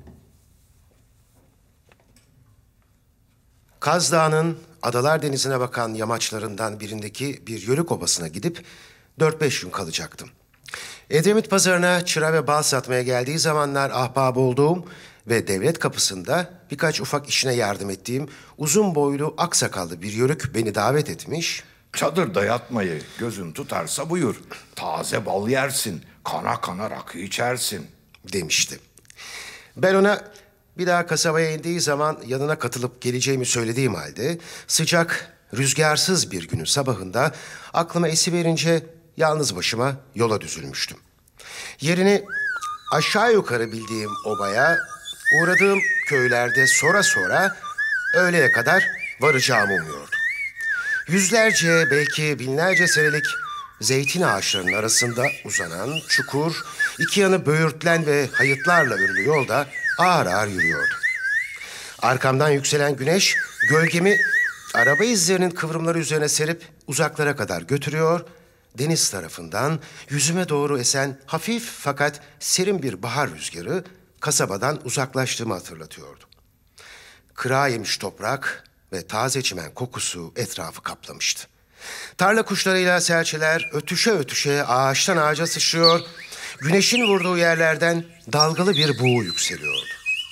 Kaz Dağı'nın Adalar Denizi'ne bakan yamaçlarından birindeki bir yörük obasına gidip dört beş gün kalacaktım. Edremit pazarına çıra ve bal satmaya geldiği zamanlar ahbap olduğum ve devlet kapısında birkaç ufak işine yardım ettiğim uzun boylu aksakallı bir yörük beni davet etmiş. Çadırda yatmayı gözün tutarsa buyur. Taze bal yersin, kana kana rakı içersin. Demişti. Ben ona bir daha kasabaya indiği zaman yanına katılıp geleceğimi söylediğim halde sıcak, rüzgarsız bir günün sabahında aklıma esiverince yalnız başıma yola düzülmüştüm. Yerini aşağı yukarı bildiğim obaya, uğradığım köylerde sonra sonra öğleye kadar varacağımı umuyordum. Yüzlerce, belki binlerce senelik zeytin ağaçlarının arasında uzanan, çukur, iki yanı böğürtlen ve hayıtlarla örülü yolda ağır ağır yürüyordum. Arkamdan yükselen güneş gölgemi araba izlerinin kıvrımları üzerine serip uzaklara kadar götürüyor, deniz tarafından yüzüme doğru esen hafif fakat serin bir bahar rüzgarı kasabadan uzaklaştığımı hatırlatıyordu. Kırağa yemiş toprak ve taze çimen kokusu etrafı kaplamıştı. Tarla kuşlarıyla serçeler ötüşe ötüşe ağaçtan ağaca sıçrıyor, güneşin vurduğu yerlerden dalgalı bir buğu yükseliyordu.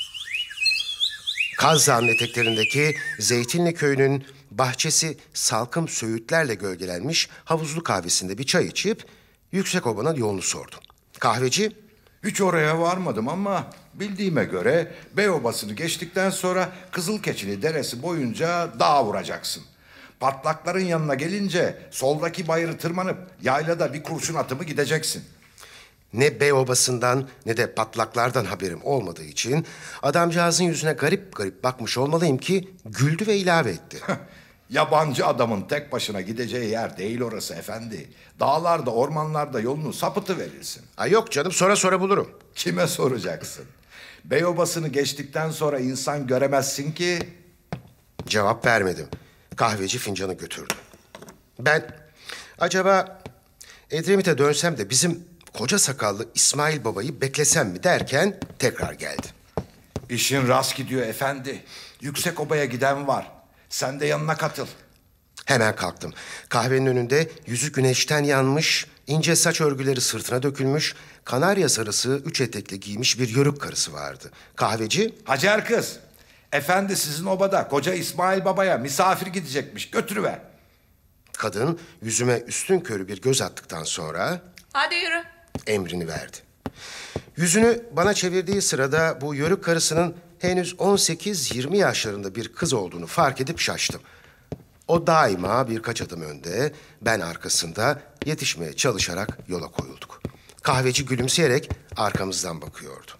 Kaz Dağı'nın eteklerindeki Zeytinli Köyü'nün bahçesi salkım söğütlerle gölgelenmiş havuzlu kahvesinde bir çay içip Yüksekobanın yolunu sordum. Kahveci, Hiç oraya varmadım ama bildiğime göre Beyobası'nı geçtikten sonra Kızılkeçili Deresi boyunca dağa vuracaksın. Patlakların yanına gelince soldaki bayırı tırmanıp yaylada bir kurşun atımı gideceksin. ne Beyobası'ndan ne de patlaklardan haberim olmadığı için adamcağızın yüzüne garip garip bakmış olmalıyım ki güldü ve ilave etti. Yabancı adamın tek başına gideceği yer değil orası efendi. Dağlarda, ormanlarda yolunu sapıtı verirsin. Ay yok canım, sonra sonra bulurum. Kime soracaksın? Beyobası'nı geçtikten sonra insan göremezsin ki. Cevap vermedim. Kahveci fincanı götürdü. Ben acaba Edremit'e dönsem de bizim koca sakallı İsmail babayı beklesem mi derken tekrar geldi. İşin rast gidiyor efendi. Yüksekoba'ya giden var. Sen de yanına katıl. Hemen kalktım. Kahvenin önünde yüzü güneşten yanmış, ince saç örgüleri sırtına dökülmüş, kanarya sarısı üç etekli giymiş bir yörük karısı vardı. Kahveci, Hacer kız. Efendi sizin obada koca İsmail babaya misafir gidecekmiş. Götürüver. kadın yüzüme üstünkörü bir göz attıktan sonra Hadi yürü. emrini verdi. Yüzünü bana çevirdiği sırada bu yörük karısının henüz on sekiz yirmi yaşlarında bir kız olduğunu fark edip şaştım. O daima birkaç adım önde, ben arkasında yetişmeye çalışarak yola koyulduk. Kahveci gülümseyerek arkamızdan bakıyordu.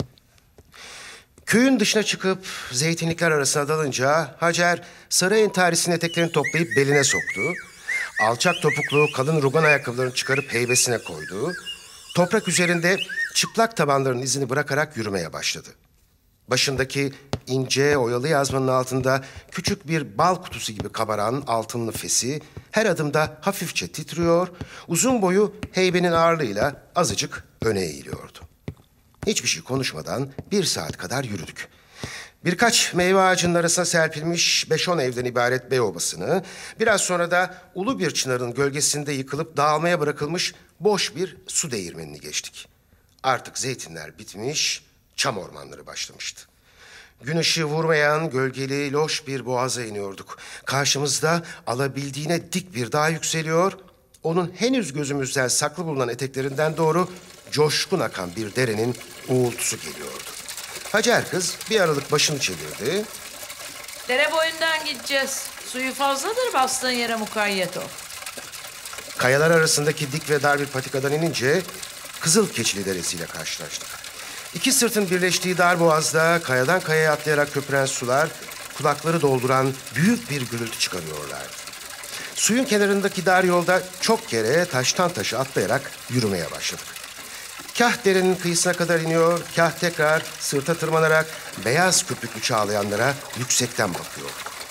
Köyün dışına çıkıp zeytinlikler arasına dalınca Hacer sarı entarisinin eteklerini toplayıp beline soktu. Alçak topuklu kalın rugan ayakkabılarını çıkarıp heybesine koydu. Toprak üzerinde çıplak tabanların izini bırakarak yürümeye başladı. Başındaki ince oyalı yazmanın altında küçük bir bal kutusu gibi kabaran altınlı fesi her adımda hafifçe titriyor, uzun boyu heybenin ağırlığıyla azıcık öne eğiliyordu. Hiçbir şey konuşmadan bir saat kadar yürüdük. Birkaç meyve ağacının arasına serpilmiş beş on evden ibaret Beyobası'nı, biraz sonra da ulu bir çınarın gölgesinde yıkılıp dağılmaya bırakılmış boş bir su değirmenini geçtik. Artık zeytinler bitmiş, çam ormanları başlamıştı. Gün ışığı vurmayan gölgeli loş bir boğaza iniyorduk. Karşımızda alabildiğine dik bir dağ yükseliyor, onun henüz gözümüzden saklı bulunan eteklerinden doğru coşkun akan bir derenin uğultusu geliyordu. Hacer kız bir aralık başını çevirdi. Dere boyundan gideceğiz. Suyu fazladır, bastığın yere mukayyet ol. Kayalar arasındaki dik ve dar bir patikadan inince Kızılkeçili Deresi ile karşılaştık. İki sırtın birleştiği dar boğazda kayadan kayaya atlayarak köpüren sular kulakları dolduran büyük bir gürültü çıkarıyorlardı. Suyun kenarındaki dar yolda çok kere taştan taşa atlayarak yürümeye başladık. Kah derenin kıyısına kadar iniyor, kah tekrar sırta tırmanarak beyaz köpüklü çağlayanlara yüksekten bakıyorduk.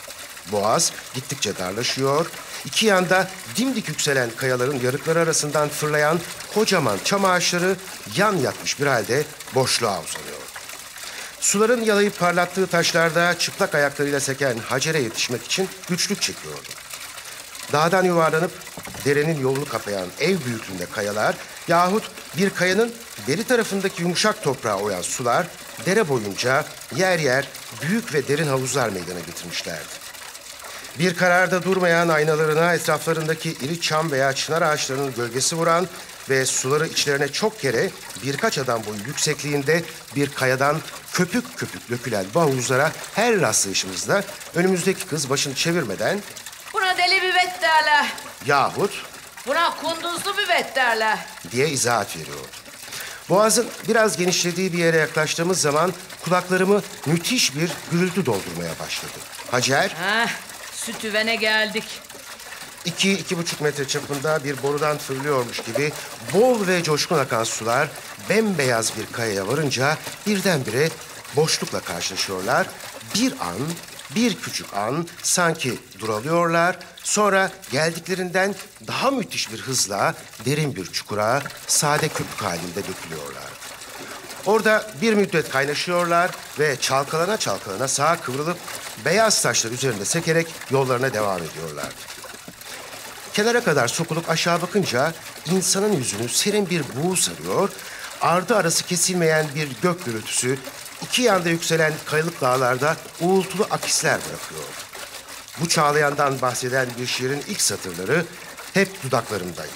Boğaz gittikçe darlaşıyor. İki yanda dimdik yükselen kayaların yarıkları arasından fırlayan kocaman çam ağaçları yan yatmış bir halde boşluğa uzanıyor. Suların yalayıp parlattığı taşlarda çıplak ayaklarıyla seken Hacer'e yetişmek için güçlük çekiyordu. Dağdan yuvarlanıp derenin yolunu kaplayan ev büyüklüğünde kayalar yahut bir kayanın beri tarafındaki yumuşak toprağa oyan sular dere boyunca yer yer büyük ve derin havuzlar meydana getirmişlerdi. Bir kararda durmayan aynalarına etraflarındaki iri çam veya çınar ağaçlarının gölgesi vuran ve suları içlerine çok kere birkaç adam boyu yüksekliğinde bir kayadan köpük köpük dökülen bu havuzlara her rastlayışımızda önümüzdeki kız başını çevirmeden Buna deli büvet derler. yahut Buna kunduzlu büvet derler. diye izahat veriyordu. Boğazın biraz genişlediği bir yere yaklaştığımız zaman kulaklarımı müthiş bir gürültü doldurmaya başladı. Hacer, Heh, sütüvene geldik. iki, iki buçuk metre çapında bir borudan fırlıyormuş gibi bol ve coşkun akan sular bembeyaz bir kayaya varınca birdenbire boşlukla karşılaşıyorlar. Bir an, bir küçük an sanki duralıyorlar. Sonra geldiklerinden daha müthiş bir hızla derin bir çukura sade köpük halinde dökülüyorlar. Orada bir müddet kaynaşıyorlar ve çalkalana çalkalana sağa kıvrılıp beyaz taşlar üzerinde sekerek yollarına devam ediyorlardı. Kenara kadar sokulup aşağı bakınca insanın yüzünü serin bir buğu sarıyor, ardı arası kesilmeyen bir gök gürültüsü iki yanda yükselen kayalık dağlarda uğultulu akisler bırakıyor. Bu çağlayandan bahseden bir şiirin ilk satırları hep dudaklarımdaydı.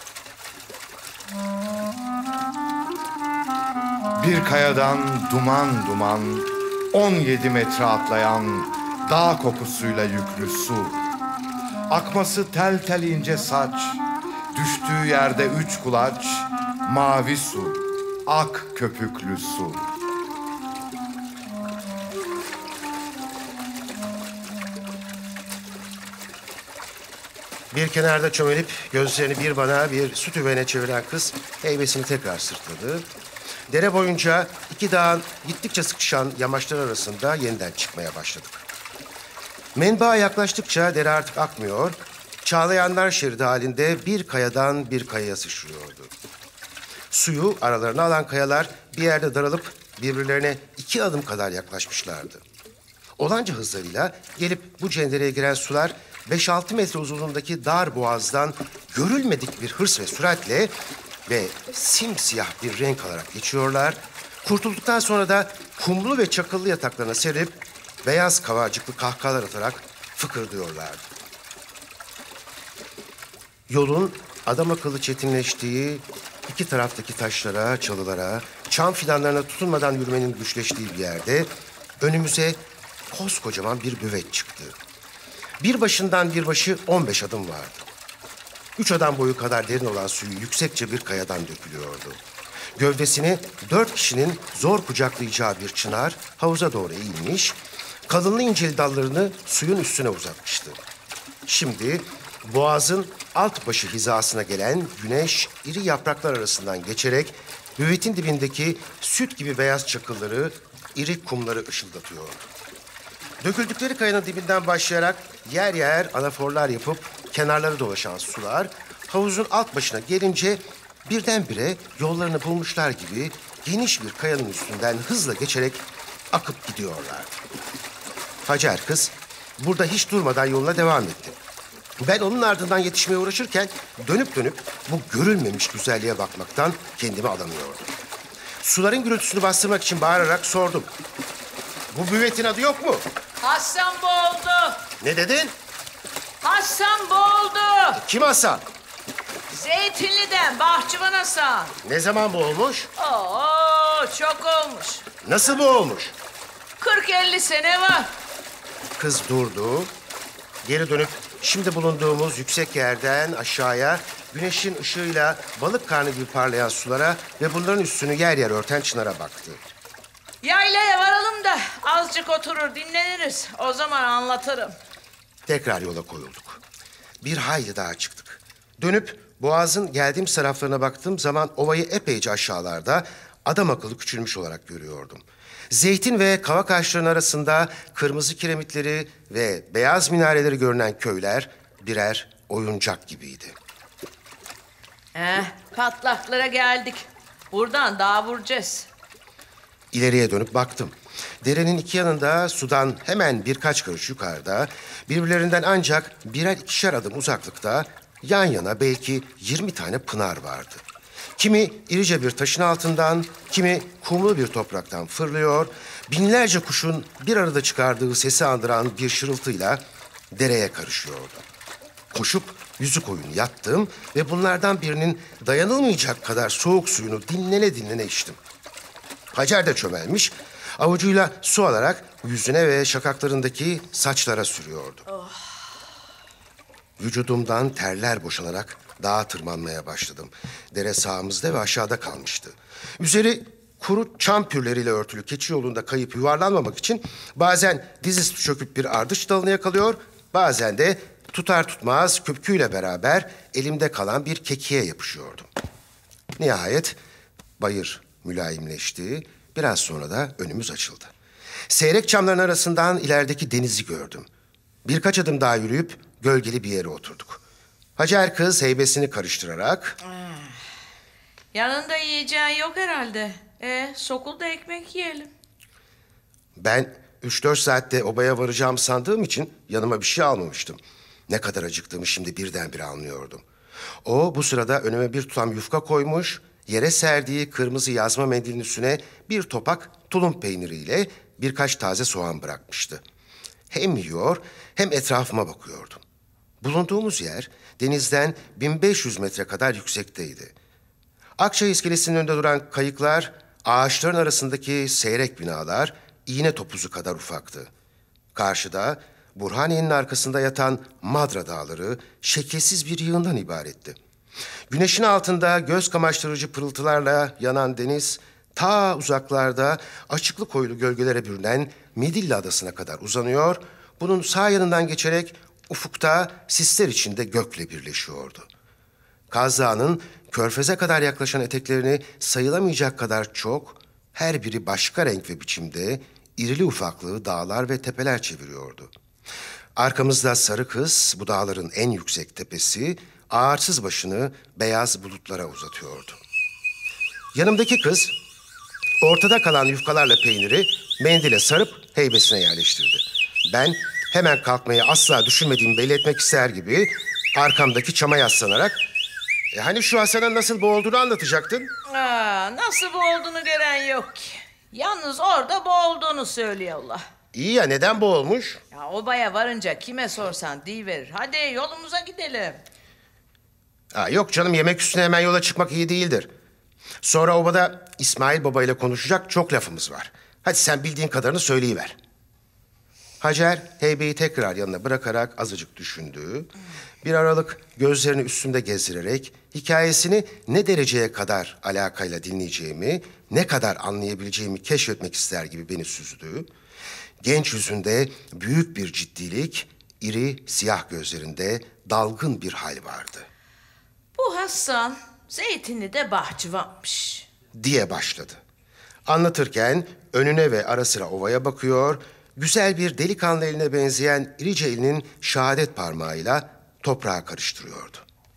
Bir kayadan duman duman, on yedi metre atlayan dağ kokusuyla yüklü su. Akması tel tel ince saç, düştüğü yerde üç kulaç, mavi su, ak köpüklü su. Bir kenarda çömelip gözlerini bir bana bir su tüvene çeviren kız heybesini tekrar sırtladı. Dere boyunca iki dağın gittikçe sıkışan yamaçlar arasında yeniden çıkmaya başladık. Menba'a yaklaştıkça dere artık akmıyor, çağlayanlar şeridi halinde bir kayadan bir kayaya sıçrıyordu. Suyu aralarına alan kayalar bir yerde daralıp birbirlerine iki adım kadar yaklaşmışlardı. Olanca hızlarıyla gelip bu cendereye giren sular beş altı metre uzunluğundaki dar boğazdan görülmedik bir hırs ve süratle ve simsiyah bir renk alarak geçiyorlar. Kurtulduktan sonra da kumlu ve çakıllı yataklarına serip beyaz kavarcıklı kahkahalar atarak fıkırdıyorlardı. Yolun adam akıllı çetinleştiği, iki taraftaki taşlara, çalılara, çam fidanlarına tutunmadan yürümenin güçleştiği bir yerde önümüze koskocaman bir büvet çıktı. Bir başından bir başı on beş adım vardı. Üç adam boyu kadar derin olan suyu yüksekçe bir kayadan dökülüyordu. Gövdesini dört kişinin zor kucaklayacağı bir çınar havuza doğru eğilmiş, kalınlı inceli dallarını suyun üstüne uzatmıştı. Şimdi boğazın alt başı hizasına gelen güneş iri yapraklar arasından geçerek büvetin dibindeki süt gibi beyaz çakılları, iri kumları ışıldatıyordu. Döküldükleri kayanın dibinden başlayarak yer yer anaforlar yapıp kenarları dolaşan sular havuzun alt başına gelince birdenbire yollarını bulmuşlar gibi geniş bir kayanın üstünden hızla geçerek akıp gidiyorlardı. Hacer kız burada hiç durmadan yoluna devam etti. Ben onun ardından yetişmeye uğraşırken dönüp dönüp bu görülmemiş güzelliğe bakmaktan kendimi alamıyordum. Suların gürültüsünü bastırmak için bağırarak sordum. Bu büvetin adı yok mu? Hasan boğuldu. Ne dedin? Hasan boğuldu. Kim Hasan? Zeytinli'den Bahçıvan Hasan. Ne zaman boğulmuş? Oo, çok olmuş. Nasıl boğulmuş? kırk elli sene var. Kız durdu. Geri dönüp şimdi bulunduğumuz yüksek yerden aşağıya güneşin ışığıyla balık karnı gibi parlayan sulara ve bunların üstünü yer yer örten çınara baktı. Yaylaya varalım da azıcık oturur dinleniriz. O zaman anlatırım. Tekrar yola koyulduk. Bir hayli daha çıktık. Dönüp boğazın geldiğim taraflarına baktığım zaman ovayı epeyce aşağılarda adam akıllı küçülmüş olarak görüyordum. Zeytin ve kavak ağaçlarının arasında kırmızı kiremitleri ve beyaz minareleri görünen köyler birer oyuncak gibiydi. Eh, patlaklara geldik. Buradan daha vuracağız. İleriye dönüp baktım. Derenin iki yanında sudan hemen birkaç karış yukarıda, birbirlerinden ancak birer ikişer adım uzaklıkta yan yana belki yirmi tane pınar vardı. Kimi irice bir taşın altından, kimi kumlu bir topraktan fırlıyor, binlerce kuşun bir arada çıkardığı sesi andıran bir şırıltıyla dereye karışıyordu. Koşup yüzü koyun yattım ve bunlardan birinin dayanılmayacak kadar soğuk suyunu dinlene dinlene içtim. Hacer de çömelmiş, avucuyla su alarak yüzüne ve şakaklarındaki saçlara sürüyordu. Oh. Vücudumdan terler boşanarak dağa tırmanmaya başladım. Dere sağımızda ve aşağıda kalmıştı. Üzeri kuru çam pürleriyle örtülü keçi yolunda kayıp yuvarlanmamak için bazen dizüstü çöküp bir ardıç dalına yakalıyor, bazen de tutar tutmaz köpküyle beraber elimde kalan bir kekiğe yapışıyordum. Nihayet bayır mülayimleşti. Biraz sonra da önümüz açıldı. Seyrek çamların arasından ilerideki denizi gördüm. Birkaç adım daha yürüyüp gölgeli bir yere oturduk. Hacer kız heybesini karıştırarak... Yanında yiyeceğin yok herhalde. E, sokulda ekmek yiyelim. Ben üç dört saatte obaya varacağımı sandığım için yanıma bir şey almamıştım. Ne kadar acıktığımı şimdi birdenbire anlıyordum. O bu sırada önüme bir tutam yufka koymuş, yere serdiği kırmızı yazma mendilin üstüne bir topak tulum peyniriyle birkaç taze soğan bırakmıştı. Hem yiyor hem etrafıma bakıyordum. Bulunduğumuz yer denizden bin beş yüz metre kadar yüksekteydi. Akçay iskelesinin önünde duran kayıklar, ağaçların arasındaki seyrek binalar iğne topuzu kadar ufaktı. Karşıda Burhaniye'nin arkasında yatan Madra Dağları şekilsiz bir yığından ibaretti. Güneşin altında göz kamaştırıcı pırıltılarla yanan deniz, ta uzaklarda açıklı koyulu gölgelere bürünen Midilli Adası'na kadar uzanıyor, bunun sağ yanından geçerek ufukta sisler içinde gökle birleşiyordu. Kaz Dağı'nın körfeze kadar yaklaşan eteklerini sayılamayacak kadar çok, her biri başka renk ve biçimde irili ufaklı dağlar ve tepeler çeviriyordu. Arkamızda Sarı Kız, bu dağların en yüksek tepesi, ağarsız başını beyaz bulutlara uzatıyordu. Yanımdaki kız, ortada kalan yufkalarla peyniri mendile sarıp heybesine yerleştirdi. Ben hemen kalkmayı asla düşünmediğimi belli etmek ister gibi arkamdaki çama yaslanarak... E hani şu Hasan'ın nasıl boğulduğunu anlatacaktın? Aa, nasıl boğulduğunu gören yok ki. Yalnız orada boğulduğunu söylüyorlar. İyi ya, neden boğulmuş? Ya obaya varınca kime sorsan deyiverir. Hadi yolumuza gidelim. Ha, yok canım, yemek üstüne hemen yola çıkmak iyi değildir. Sonra obada İsmail Baba ile konuşacak çok lafımız var. Hadi sen bildiğin kadarını söyleyiver. Hacer heybeyi tekrar yanına bırakarak azıcık düşündü. Bir aralık gözlerini üstümde gezdirerek hikayesini ne dereceye kadar alakayla dinleyeceğimi, ne kadar anlayabileceğimi keşfetmek ister gibi beni süzdü. Genç yüzünde büyük bir ciddilik, iri siyah gözlerinde dalgın bir hal vardı. Bu Hasan Zeytinli'de bahçıvanmış diye başladı. Anlatırken önüne ve ara sıra ovaya bakıyor, güzel bir delikanlı eline benzeyen irice elinin şehadet parmağıyla toprağa karıştırıyordu.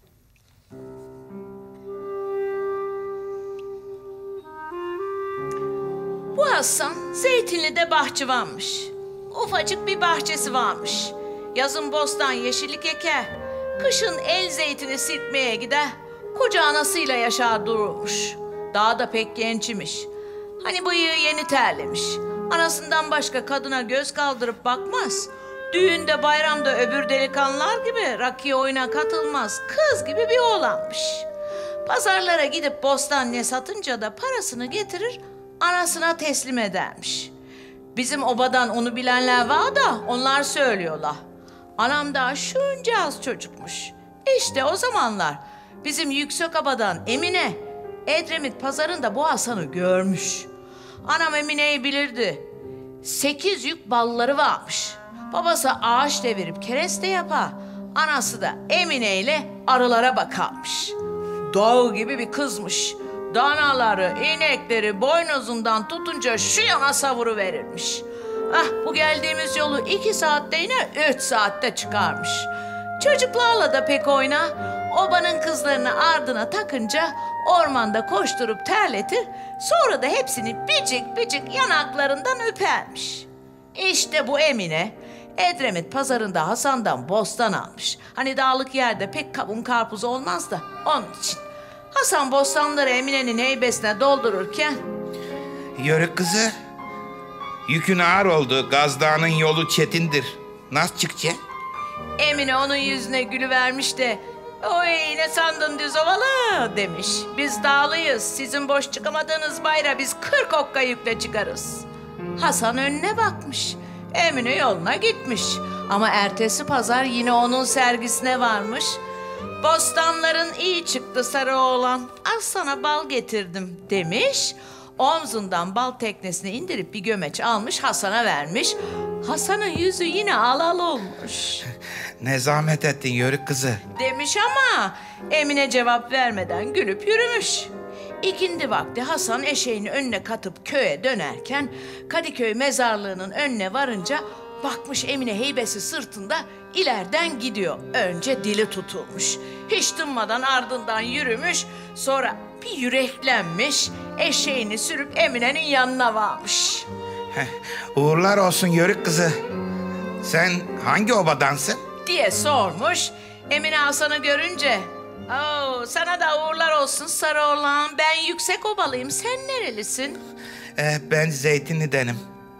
Bu Hasan Zeytinli'de bahçıvanmış. Ufacık bir bahçesi varmış. Yazın bostan yeşillik eker, kışın el zeytini silkmeye gider, koca anasıyla yaşar dururmuş. Daha da pek gençmiş. Hani bıyığı yeni terlemiş. Anasından başka kadına göz kaldırıp bakmaz. Düğünde bayramda öbür delikanlılar gibi rakıya oyuna katılmaz. Kız gibi bir oğlanmış. Pazarlara gidip bostan ne satınca da parasını getirir, anasına teslim edermiş. Bizim obadan onu bilenler var da onlar söylüyorlar. Anam da şunca az çocukmuş. İşte o zamanlar bizim yüksek abadan Emine Edremit pazarında bu Hasan'ı görmüş. Anam Emine'yi bilirdi. Sekiz yük balları varmış. Babası ağaç devirip kereste yapar. Anası da Emine ile arılara bakarmış. Dağ gibi bir kızmış. danaları, inekleri boynuzundan tutunca şu yana savuruverirmiş. Ah, bu geldiğimiz yolu iki saatte yine üç saatte çıkarmış. Çocuklarla da pek oyna. Obanın kızlarını ardına takınca ormanda koşturup terletir. Sonra da hepsini bicik bicik yanaklarından öpermiş. İşte bu Emine Edremit pazarında Hasan'dan bostan almış. Hani dağlık yerde pek kavun karpuz olmaz da onun için. Hasan bostanları Emine'nin heybesine doldururken... Yörük kızı, yükün ağır oldu. Gazdağ'ın yolu çetindir. Nasıl çıkacak? Emine onun yüzüne gülüvermiş de... Oy ne sandın düz ovalı demiş. Biz dağlıyız. Sizin boş çıkamadığınız bayra biz kırk okka yükle çıkarız. Hasan önüne bakmış. Emine yoluna gitmiş. Ama ertesi pazar yine onun sergisine varmış. Bostanların iyi çıktı sarı oğlan. Al sana bal getirdim demiş. Omzundan bal teknesine indirip bir gömeç almış Hasan'a vermiş. Hasan'ın yüzü yine alal olmuş. Ne zahmet ettin Yörük kızı. Demiş ama Emine cevap vermeden gülüp yürümüş. İkindi vakti Hasan eşeğini önüne katıp köye dönerken Kadıköy mezarlığının önüne varınca bakmış Emine heybesi sırtında ileriden gidiyor. Önce dili tutulmuş. Hiç durmadan ardından yürümüş. Sonra bir yüreklenmiş. Eşeğini sürüp Emine'nin yanına varmış. Heh, uğurlar olsun Yörük kızı. Sen hangi obadansın? Diye sormuş. Emine Hasan'ı görünce... Oo, sana da uğurlar olsun sarı oğlan. Ben yüksek obalıyım. Sen nerelisin? Ee, ben Zeytinli'denim.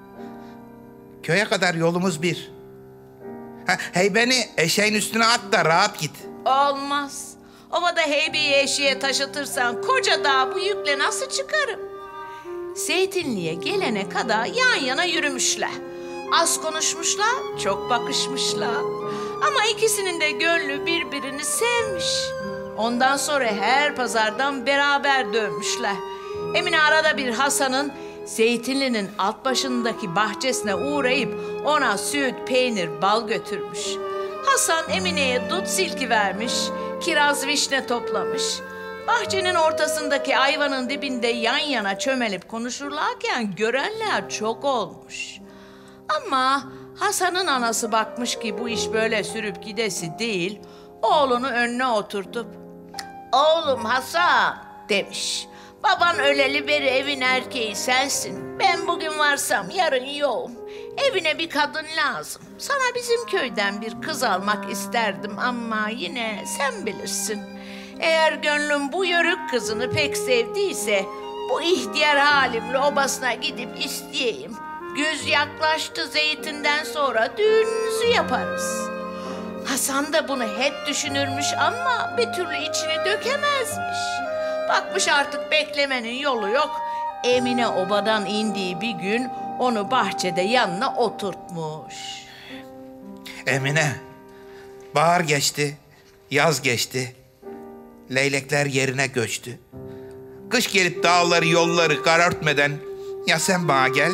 Köye kadar yolumuz bir. Ha, hey beni eşeğin üstüne at da rahat git. Olmaz. Ovada heybeyi eşeğe taşıtırsan koca dağ bu yükle nasıl çıkarım? Zeytinli'ye gelene kadar yan yana yürümüşler. Az konuşmuşlar, çok bakışmışlar. Ama ikisinin de gönlü birbirini sevmiş. Ondan sonra her pazardan beraber dönmüşler. Emine arada bir Hasan'ın Zeytinli'nin alt başındaki bahçesine uğrayıp ona süt, peynir, bal götürmüş. Hasan Emine'ye dut silki vermiş, kiraz vişne toplamış. Bahçenin ortasındaki ayvanın dibinde yan yana çömelip konuşurlarken görenler çok olmuş. Ama Hasan'ın anası bakmış ki bu iş böyle sürüp gidesi değil, oğlunu önüne oturtup "Oğlum Hasan," demiş. "Baban öleli beri evin erkeği sensin. Ben bugün varsam yarın yoğum. Evine bir kadın lazım. Sana bizim köyden bir kız almak isterdim ama yine sen bilirsin. Eğer gönlüm bu yörük kızını pek sevdiyse bu ihtiyar halimle obasına gidip isteyeyim. Güz yaklaştı zeytinden sonra düğünümüzü yaparız." Hasan da bunu hep düşünürmüş ama bir türlü içini dökemezmiş. Bakmış artık beklemenin yolu yok. Emine obadan indiği bir gün onu bahçede yanına oturtmuş. Emine, bahar geçti, yaz geçti. Leylekler yerine göçtü. Kış gelip dağları yolları karartmadan ya sen bana gel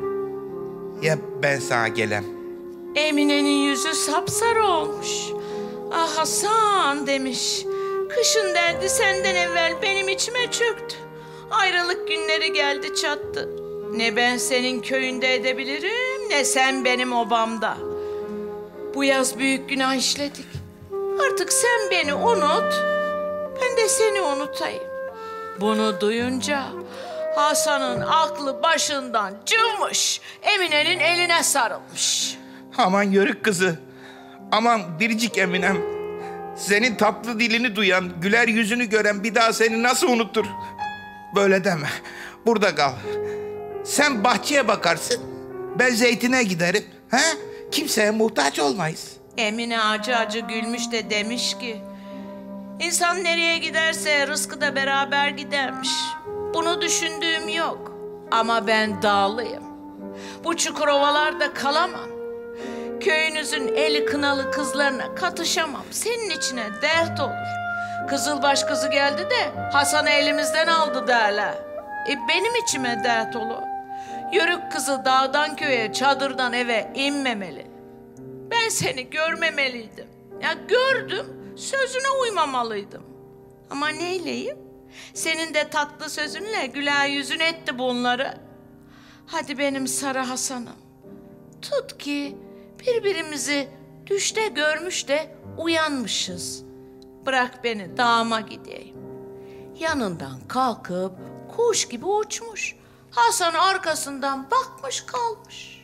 ya ben sana gelem. Emine'nin yüzü sapsarı olmuş. "Ah Hasan," demiş. "Kışın derdi senden evvel benim içime çöktü. Ayrılık günleri geldi çattı. Ne ben senin köyünde edebilirim ne sen benim obamda. Bu yaz büyük günah işledik. Artık sen beni unut, ben de seni unutayım." Bunu duyunca Hasan'ın aklı başından cıvmış. Emine'nin eline sarılmış. Aman Yörük kızı, aman biricik Eminem. Senin tatlı dilini duyan, güler yüzünü gören bir daha seni nasıl unutur? Böyle deme, burada kal. Sen bahçeye bakarsın, ben zeytine giderim. He? Kimseye muhtaç olmayız. Emine acı acı gülmüş de demiş ki... İnsan nereye giderse rızkı da beraber gidermiş. Bunu düşündüğüm yok. Ama ben dağlıyım. Bu çukurovalarda kalamam. Köyünüzün eli kınalı kızlarına katışamam. Senin içine dert olur. Kızılbaş kızı geldi de Hasan'ı elimizden aldı derler. E benim içime dert olur. Yörük kızı dağdan köye, çadırdan eve inmemeli. Ben seni görmemeliydim. Ya gördüm, sözüne uymamalıydım. Ama neyleyim? Senin de tatlı sözünle güler yüzün etti bunları. Hadi benim Sarı Hasan'ım. Tut ki birbirimizi düşte görmüş de uyanmışız. Bırak beni dağıma gideyim. Yanından kalkıp kuş gibi uçmuş. Hasan arkasından bakmış kalmış.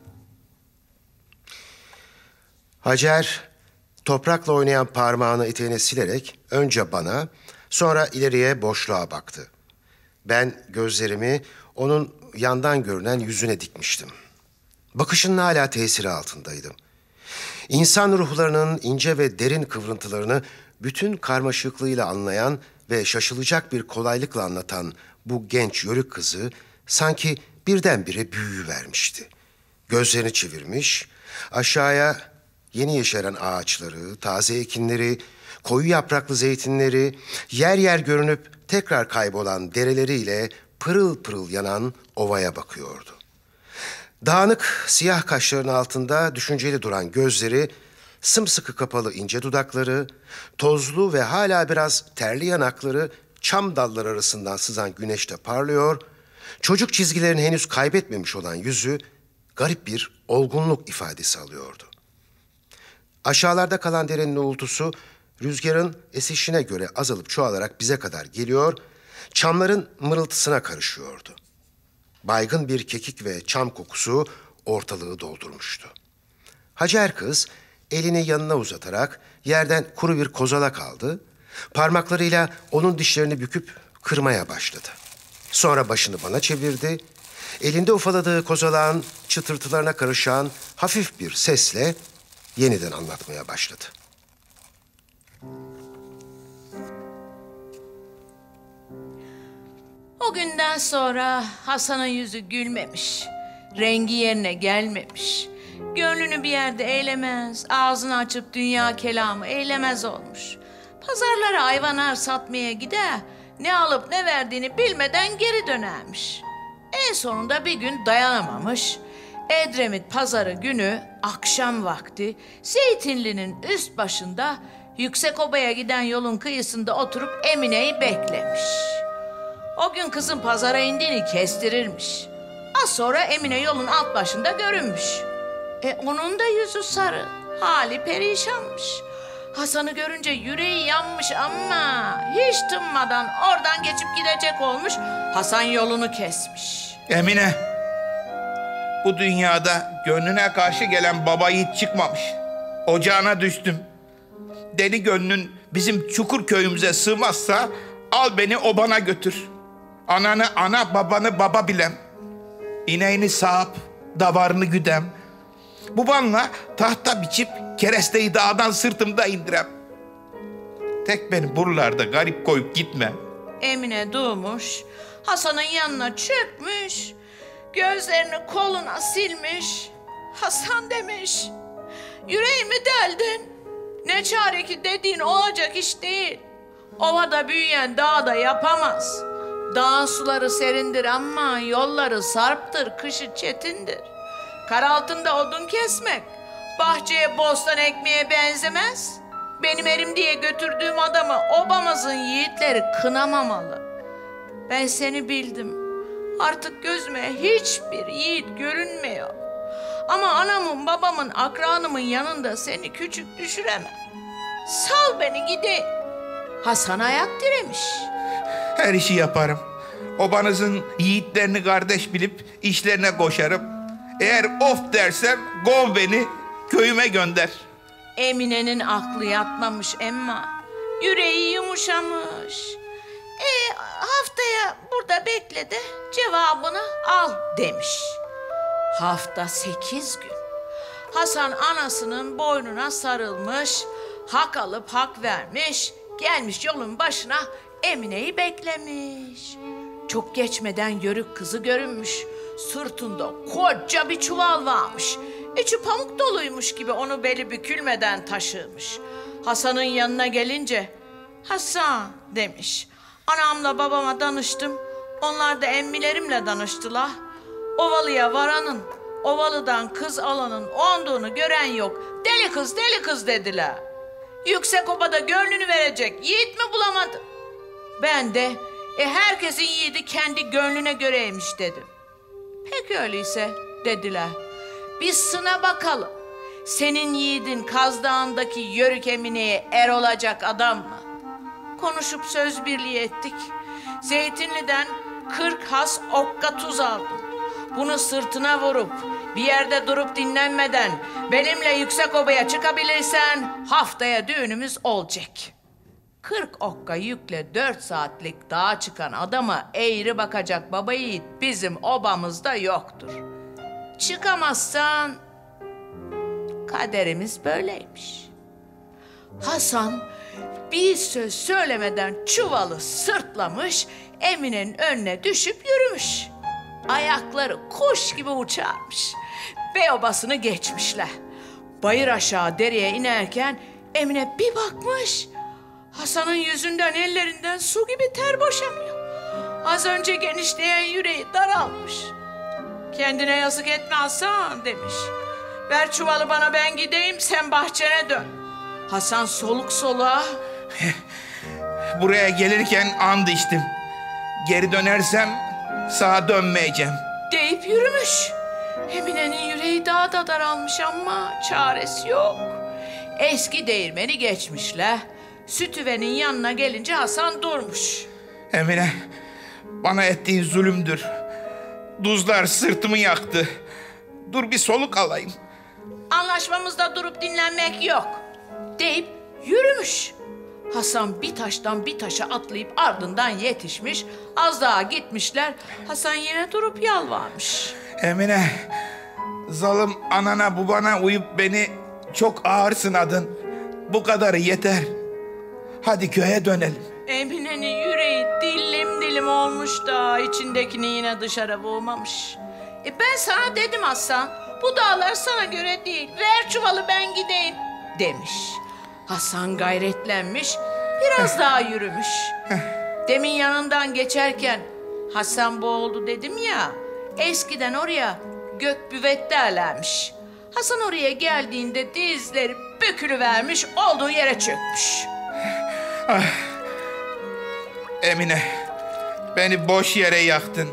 Hacer toprakla oynayan parmağını eteğine silerek önce bana, sonra ileriye boşluğa baktı. Ben gözlerimi onun yandan görünen yüzüne dikmiştim. Bakışının hala tesiri altındaydım. İnsan ruhlarının ince ve derin kıvrıntılarını bütün karmaşıklığıyla anlayan ve şaşılacak bir kolaylıkla anlatan bu genç yörük kızı sanki birdenbire büyüyüvermişti. Gözlerini çevirmiş, aşağıya yeni yeşeren ağaçları, taze ekinleri, koyu yapraklı zeytinleri, yer yer görünüp tekrar kaybolan dereleriyle pırıl pırıl yanan ovaya bakıyordu. Dağınık siyah kaşlarının altında düşünceli duran gözleri, sımsıkı kapalı ince dudakları, tozlu ve hala biraz terli yanakları çam dalları arasından sızan güneşte parlıyor, çocuk çizgilerini henüz kaybetmemiş olan yüzü garip bir olgunluk ifadesi alıyordu. Aşağılarda kalan derenin uğultusu rüzgarın esişine göre azalıp çoğalarak bize kadar geliyor, çamların mırıltısına karışıyordu. Baygın bir kekik ve çam kokusu ortalığı doldurmuştu. Hacer kız elini yanına uzatarak yerden kuru bir kozalak aldı, parmaklarıyla onun dişlerini büküp kırmaya başladı. Sonra başını bana çevirdi, elinde ufaladığı kozalağın çıtırtılarına karışan hafif bir sesle yeniden anlatmaya başladı. O günden sonra Hasan'ın yüzü gülmemiş, rengi yerine gelmemiş. Gönlünü bir yerde eylemez, ağzını açıp dünya kelamı eylemez olmuş. Pazarlara hayvanar satmaya gider, ne alıp ne verdiğini bilmeden geri dönermiş. En sonunda bir gün dayanamamış. Edremit pazarı günü akşam vakti Zeytinli'nin üst başında Yüksekoba'ya giden yolun kıyısında oturup Emine'yi beklemiş. O gün kızın pazara indiğini kestirirmiş. Az sonra Emine yolun alt başında görünmüş. E onun da yüzü sarı, hali perişanmış. Hasan'ı görünce yüreği yanmış ama hiç tınmadan oradan geçip gidecek olmuş. Hasan yolunu kesmiş. Emine, bu dünyada gönlüne karşı gelen baba yiğit çıkmamış. Ocağına düştüm. Deli gönlün bizim çukur köyümüze sığmazsa al beni obana götür. Ananı ana, babanı baba bilem. İneğini sağıp davarını güdem. Babanla tahta biçip keresteyi dağdan sırtımda indirem. Tek beni buralarda garip koyup gitme. Emine durmuş, Hasan'ın yanına çökmüş, gözlerini koluna silmiş. Hasan demiş, yüreğimi deldin. Ne çare ki dediğin olacak iş değil. Ovada büyüyen dağda yapamaz. Dağın suları serindir ama yolları sarptır, kışı çetindir. Kar altında odun kesmek, bahçeye bostan ekmeye benzemez. Benim erim diye götürdüğüm adamı obamızın yiğitleri kınamamalı. Ben seni bildim. Artık gözüme hiçbir yiğit görünmüyor. Ama anamın, babamın, akranımın yanında seni küçük düşüremem. Sal beni gideyim. Hasan ayak diremiş. Her işi yaparım. Obanızın yiğitlerini kardeş bilip işlerine koşarım. Eğer of dersem gov beni köyüme gönder. Emine'nin aklı yatmamış emma yüreği yumuşamış. E, haftaya burada bekle de cevabını al demiş. Hafta sekiz gün. Hasan anasının boynuna sarılmış, hak alıp hak vermiş, gelmiş yolun başına Emine'yi beklemiş. Çok geçmeden yörük kızı görünmüş. Sırtında koca bir çuval varmış. İçi pamuk doluymuş gibi onu beli bükülmeden taşırmış. Hasan'ın yanına gelince, Hasan demiş. Anamla babama danıştım. Onlar da emmilerimle danıştılar. Ovalıya varanın, ovalıdan kız alanın olduğunu gören yok. Deli kız, deli kız dediler. Yüksekoba'da gönlünü verecek yiğit mi bulamadı? Ben de e, herkesin yiğidi kendi gönlüne göreymiş dedim. Peki öyleyse dediler. Biz sına bakalım. Senin yiğidin Kaz Dağı'ndaki Yörük Emine'ye er olacak adam mı? Konuşup söz birliği ettik. Zeytinli'den kırk has okka tuz aldım. Bunu sırtına vurup bir yerde durup dinlenmeden benimle yüksek obaya çıkabilirsen haftaya düğünümüz olacak. Kırk okka yükle dört saatlik dağa çıkan adama eğri bakacak baba yiğit bizim obamızda yoktur. Çıkamazsan kaderimiz böyleymiş. Hasan bir söz söylemeden çuvalı sırtlamış, Emine'nin önüne düşüp yürümüş. Ayakları kuş gibi uçarmış. Bey obasını geçmişler. Bayır aşağı dereye inerken Emine bir bakmış. Hasan'ın yüzünden ellerinden su gibi ter boşanıyor. Az önce genişleyen yüreği daralmış. Kendine yazık etme Hasan demiş. Ver çuvalı bana ben gideyim sen bahçene dön. Hasan soluk soluğa. Buraya gelirken and içtim. Geri dönersem sağa dönmeyeceğim. Deyip yürümüş. Emine'nin yüreği daha da daralmış ama çaresi yok. Eski değirmeni geçmişler. Sütüvenin yanına gelince Hasan durmuş. Emine, bana ettiğin zulümdür. Duzlar sırtımı yaktı. Dur bir soluk alayım. Anlaşmamızda durup dinlenmek yok. Deyip yürümüş. Hasan bir taştan bir taşa atlayıp ardından yetişmiş. Az daha gitmişler. Hasan yine durup yalvarmış. Emine, zalim anana babana uyup beni çok ağır sınadın. Bu kadarı yeter. Hadi köye dönelim. Emine'nin yüreği dilim dilim olmuş da içindekini yine dışarı boğmamış. E ben sana dedim Hasan, bu dağlar sana göre değil. Ver çuvalı ben gideyim demiş. Hasan gayretlenmiş, biraz daha yürümüş. Demin yanından geçerken Hasan boğuldu dedim ya. Eskiden oraya gök büvet derlermiş. Hasan oraya geldiğinde dizleri bükülüvermiş, olduğu yere çökmüş. Ah. Emine, beni boş yere yaktın.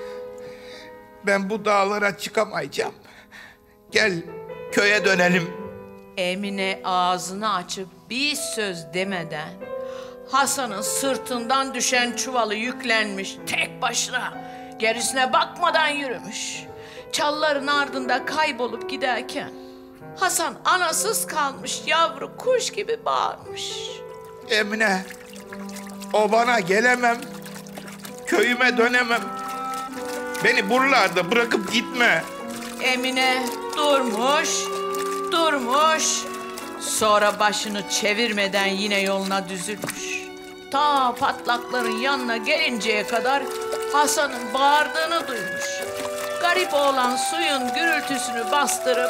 Ben bu dağlara çıkamayacağım. Gel köye dönelim. Emine ağzını açıp bir söz demeden Hasan'ın sırtından düşen çuvalı yüklenmiş tek başına. Gerisine bakmadan yürümüş. Çalların ardında kaybolup giderken Hasan anasız kalmış yavru kuş gibi bağırmış. Emine, o bana gelemem. Köyüme dönemem. Beni buralarda bırakıp gitme. Emine durmuş, durmuş. Sonra başını çevirmeden yine yoluna düzülmüş. Ta patlakların yanına gelinceye kadar Hasan'ın bağırdığını duymuş. Garip oğlan suyun gürültüsünü bastırıp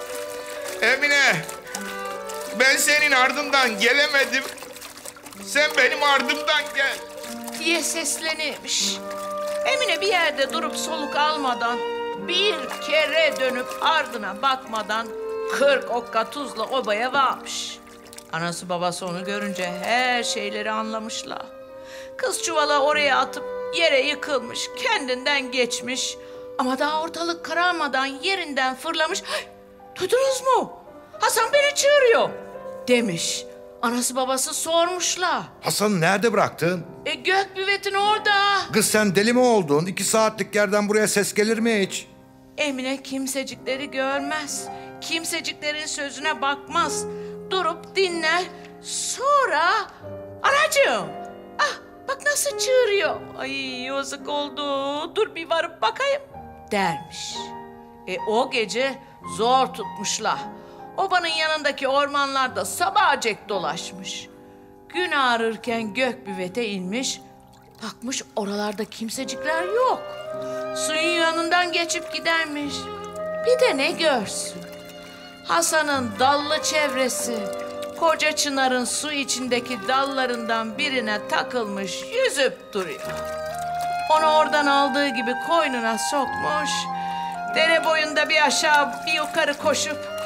Emine, ben senin ardından gelemedim. Sen benim ardımdan gel. diye seslenirmiş. Emine bir yerde durup soluk almadan, bir kere dönüp ardına bakmadan kırk okka tuzla obaya varmış. Anası babası onu görünce her şeyleri anlamışlar. Kız çuvala oraya atıp yere yıkılmış, kendinden geçmiş. Ama daha ortalık kararmadan yerinden fırlamış. Duydunuz mu? Hasan beni çağırıyor demiş. Anası babası sormuşlar. Hasan'ı nerede bıraktın? E gök büvetin orada. Kız sen deli mi oldun? İki saatlik yerden buraya ses gelir mi hiç? Emine kimsecikleri görmez. Kimseciklerin sözüne bakmaz. Durup dinler. Sonra anacığım. Ah bak nasıl çığırıyor. Ay yazık oldu. Dur bir varıp bakayım dermiş. E o gece zor tutmuşlar. Obanın yanındaki ormanlarda sabahcek dolaşmış. Gün ağrırken gök büvete inmiş. Bakmış oralarda kimsecikler yok. Suyun yanından geçip gidermiş. Bir de ne görsün? Hasan'ın dallı çevresi koca çınarın su içindeki dallarından birine takılmış yüzüp duruyor. Onu oradan aldığı gibi koynuna sokmuş. Dere boyunda bir aşağı bir yukarı koşup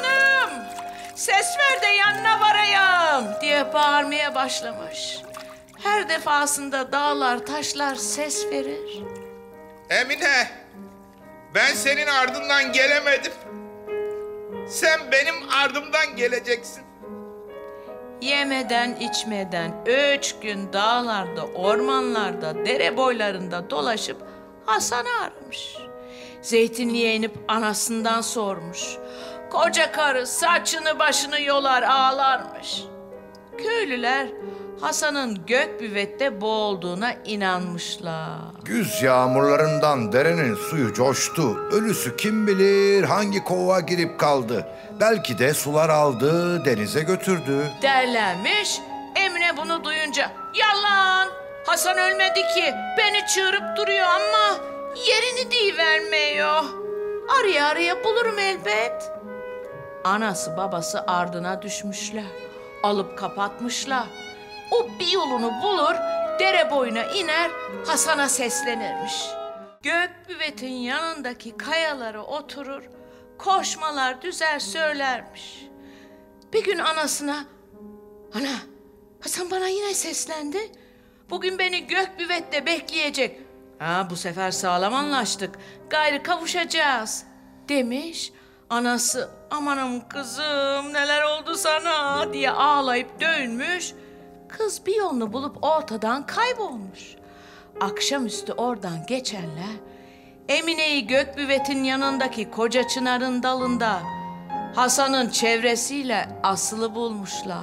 Hasan'ım ses ver de yanına varayım diye bağırmaya başlamış. Her defasında dağlar, taşlar ses verir. Emine, ben senin ardından gelemedim. Sen benim ardımdan geleceksin. Yemeden içmeden üç gün dağlarda, ormanlarda, dere boylarında dolaşıp Hasan'ı aramış. Zeytinliğe inip anasından sormuş. Koca karı saçını başını yolar ağlarmış. Köylüler Hasan'ın Gökbüvet'te boğulduğuna inanmışlar. Güz yağmurlarından derenin suyu coştu. Ölüsü kim bilir hangi kova girip kaldı. Belki de sular aldı, denize götürdü. Derlermiş. Emine bunu duyunca yalan, Hasan ölmedi ki, beni çığırıp duruyor ama yerini deyivermiyor. Araya araya bulurum elbet. Anası babası ardına düşmüşler. Alıp kapatmışlar. O bir yolunu bulur, dere boyuna iner, Hasan'a seslenirmiş. Gökbüvet'in yanındaki kayalara oturur, koşmalar düzer söylermiş. Bir gün anasına, ana Hasan bana yine seslendi. Bugün beni Gökbüvet'te bekleyecek. Ha, bu sefer sağlam anlaştık, gayrı kavuşacağız demiş. Anası amanım kızım neler oldu sana diye ağlayıp dönmüş. Kız bir yolunu bulup ortadan kaybolmuş. Akşamüstü oradan geçenler Emine'yi Gökbüvet'in yanındaki koca çınarın dalında Hasan'ın çevresiyle asılı bulmuşlar.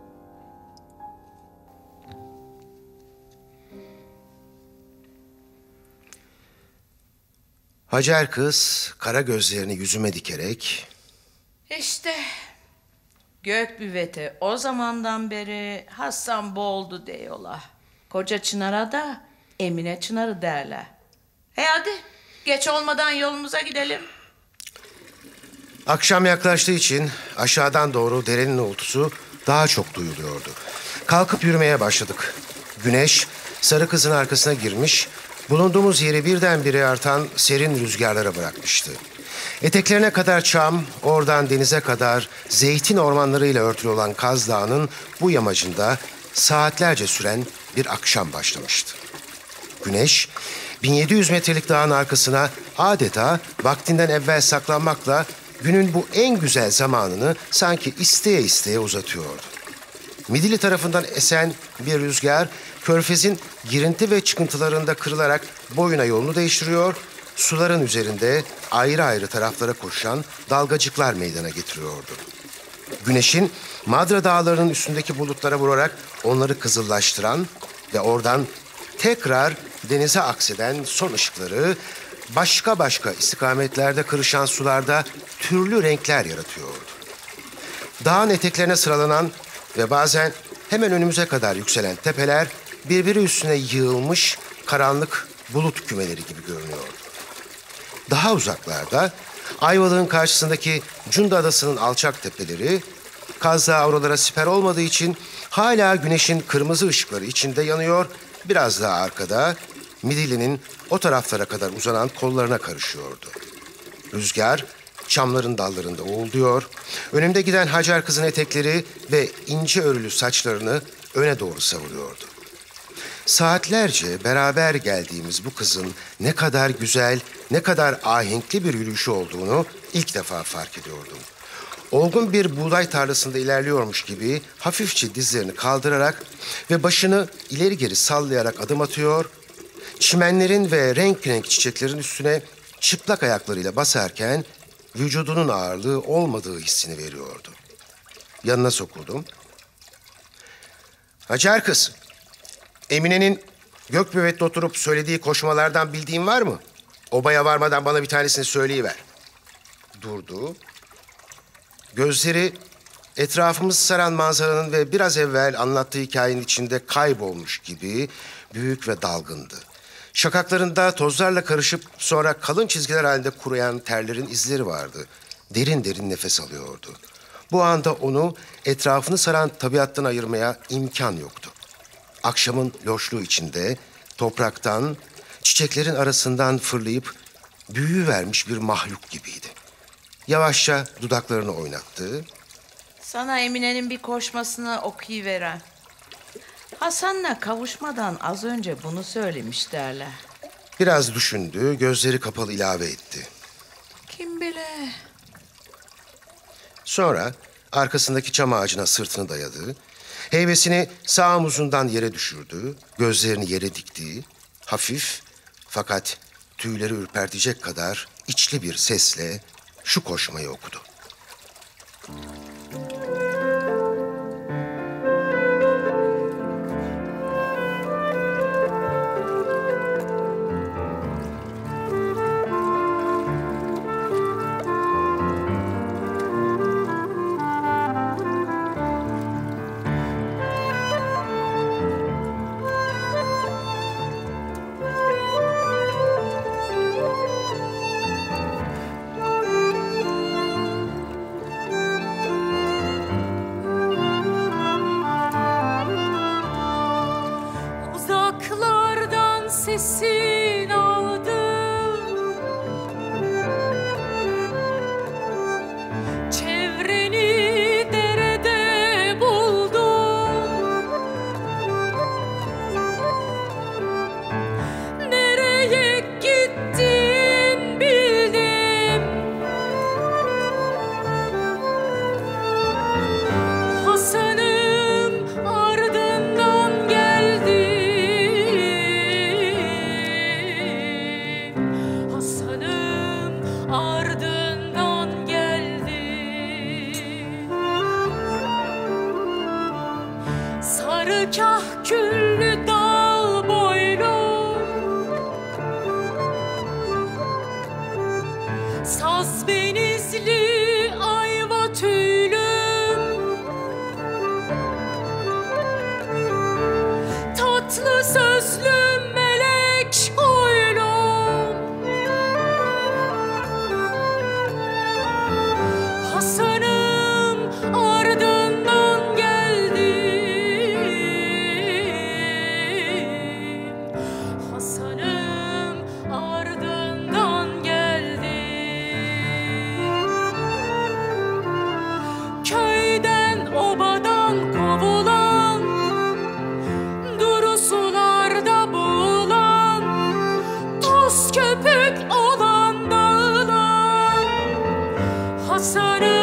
Hacer kız kara gözlerini yüzüme dikerek İşte Gökbüvet'e o zamandan beri Hasan boğuldu diyorlar. Koca Çınar'a da Emine Çınarı derler. Hey hadi geç olmadan yolumuza gidelim. akşam yaklaştığı için aşağıdan doğru derenin uğultusu daha çok duyuluyordu. Kalkıp yürümeye başladık. Güneş sarı kızın arkasına girmiş, bulunduğumuz yeri birdenbire artan serin rüzgarlara bırakmıştı. Eteklerine kadar çam, oradan denize kadar zeytin ormanlarıyla örtülü olan Kaz Dağı'nın bu yamacında saatlerce süren bir akşam başlamıştı. Güneş, bin yedi yüz metrelik dağın arkasına adeta vaktinden evvel saklanmakla günün bu en güzel zamanını sanki isteye isteye uzatıyordu. Midilli tarafından esen bir rüzgar, körfezin girinti ve çıkıntılarında kırılarak boyuna yolunu değiştiriyor, suların üzerinde ayrı ayrı taraflara koşan dalgacıklar meydana getiriyordu. Güneşin Madra Dağları'nın üstündeki bulutlara vurarak onları kızıllaştıran ve oradan tekrar denize akseden son ışıkları başka başka istikametlerde kırışan sularda türlü renkler yaratıyordu. Dağın eteklerine sıralanan ve bazen hemen önümüze kadar yükselen tepeler birbiri üstüne yığılmış karanlık bulut kümeleri gibi görünüyordu. Daha uzaklarda Ayvalık'ın karşısındaki Cunda Adası'nın alçak tepeleri, Kaz Dağı oralara siper olmadığı için hala güneşin kırmızı ışıkları içinde yanıyor, biraz daha arkada Midilli'nin o taraflara kadar uzanan kollarına karışıyordu. Rüzgar çamların dallarında uğulduyor, önümde giden Hacer kızın etekleri ve ince örülü saçlarını öne doğru savuruyordu. Saatlerce beraber geldiğimiz bu kızın ne kadar güzel, ne kadar ahenkli bir yürüyüşü olduğunu ilk defa fark ediyordum. Olgun bir buğday tarlasında ilerliyormuş gibi hafifçe dizlerini kaldırarak ve başını ileri geri sallayarak adım atıyor, çimenlerin ve renk renk çiçeklerin üstüne çıplak ayaklarıyla basarken vücudunun ağırlığı olmadığı hissini veriyordu. Yanına sokuldum. Hacer kız, Emine'nin Gökbüvet'te oturup söylediği koşmalardan bildiğin var mı? Obaya varmadan bana bir tanesini söyleyiver. Durdu. Gözleri etrafımızı saran manzaranın ve biraz evvel anlattığı hikayenin içinde kaybolmuş gibi büyük ve dalgındı. Şakaklarında tozlarla karışıp sonra kalın çizgiler halinde kuruyan terlerin izleri vardı. Derin derin nefes alıyordu. Bu anda onu etrafını saran tabiattan ayırmaya imkan yoktu. Akşamın loşluğu içinde topraktan, çiçeklerin arasından fırlayıp büyüvermiş bir mahluk gibiydi. Yavaşça dudaklarını oynattı. Sana Emine'nin bir koşmasını okuyuveren. Hasan'la kavuşmadan az önce bunu söylemiş derler. Biraz düşündü, gözleri kapalı ilave etti. Kim bilir? Sonra arkasındaki çam ağacına sırtını dayadı. Heybesini sağ omuzundan yere düşürdü. Gözlerini yere dikti. Hafif fakat tüyleri ürpertecek kadar içli bir sesle şu koşmayı okudu. Uzaklardan sesin aldım, çevreni derede buldum. Nereye gittin bildim, Hasan'ım ardından geldim. Hasan'ım ardından geldim. Sarı kahküllü dal boylum, saz benizli ayva tüylüm, tatlı sözlü melek huylum. Hasan'ım ardından geldim. Hasan'ım ardından geldim. Köyden obadan kovulan, duru sularda boğulan, toz köpük olan dağılan Hasan'ım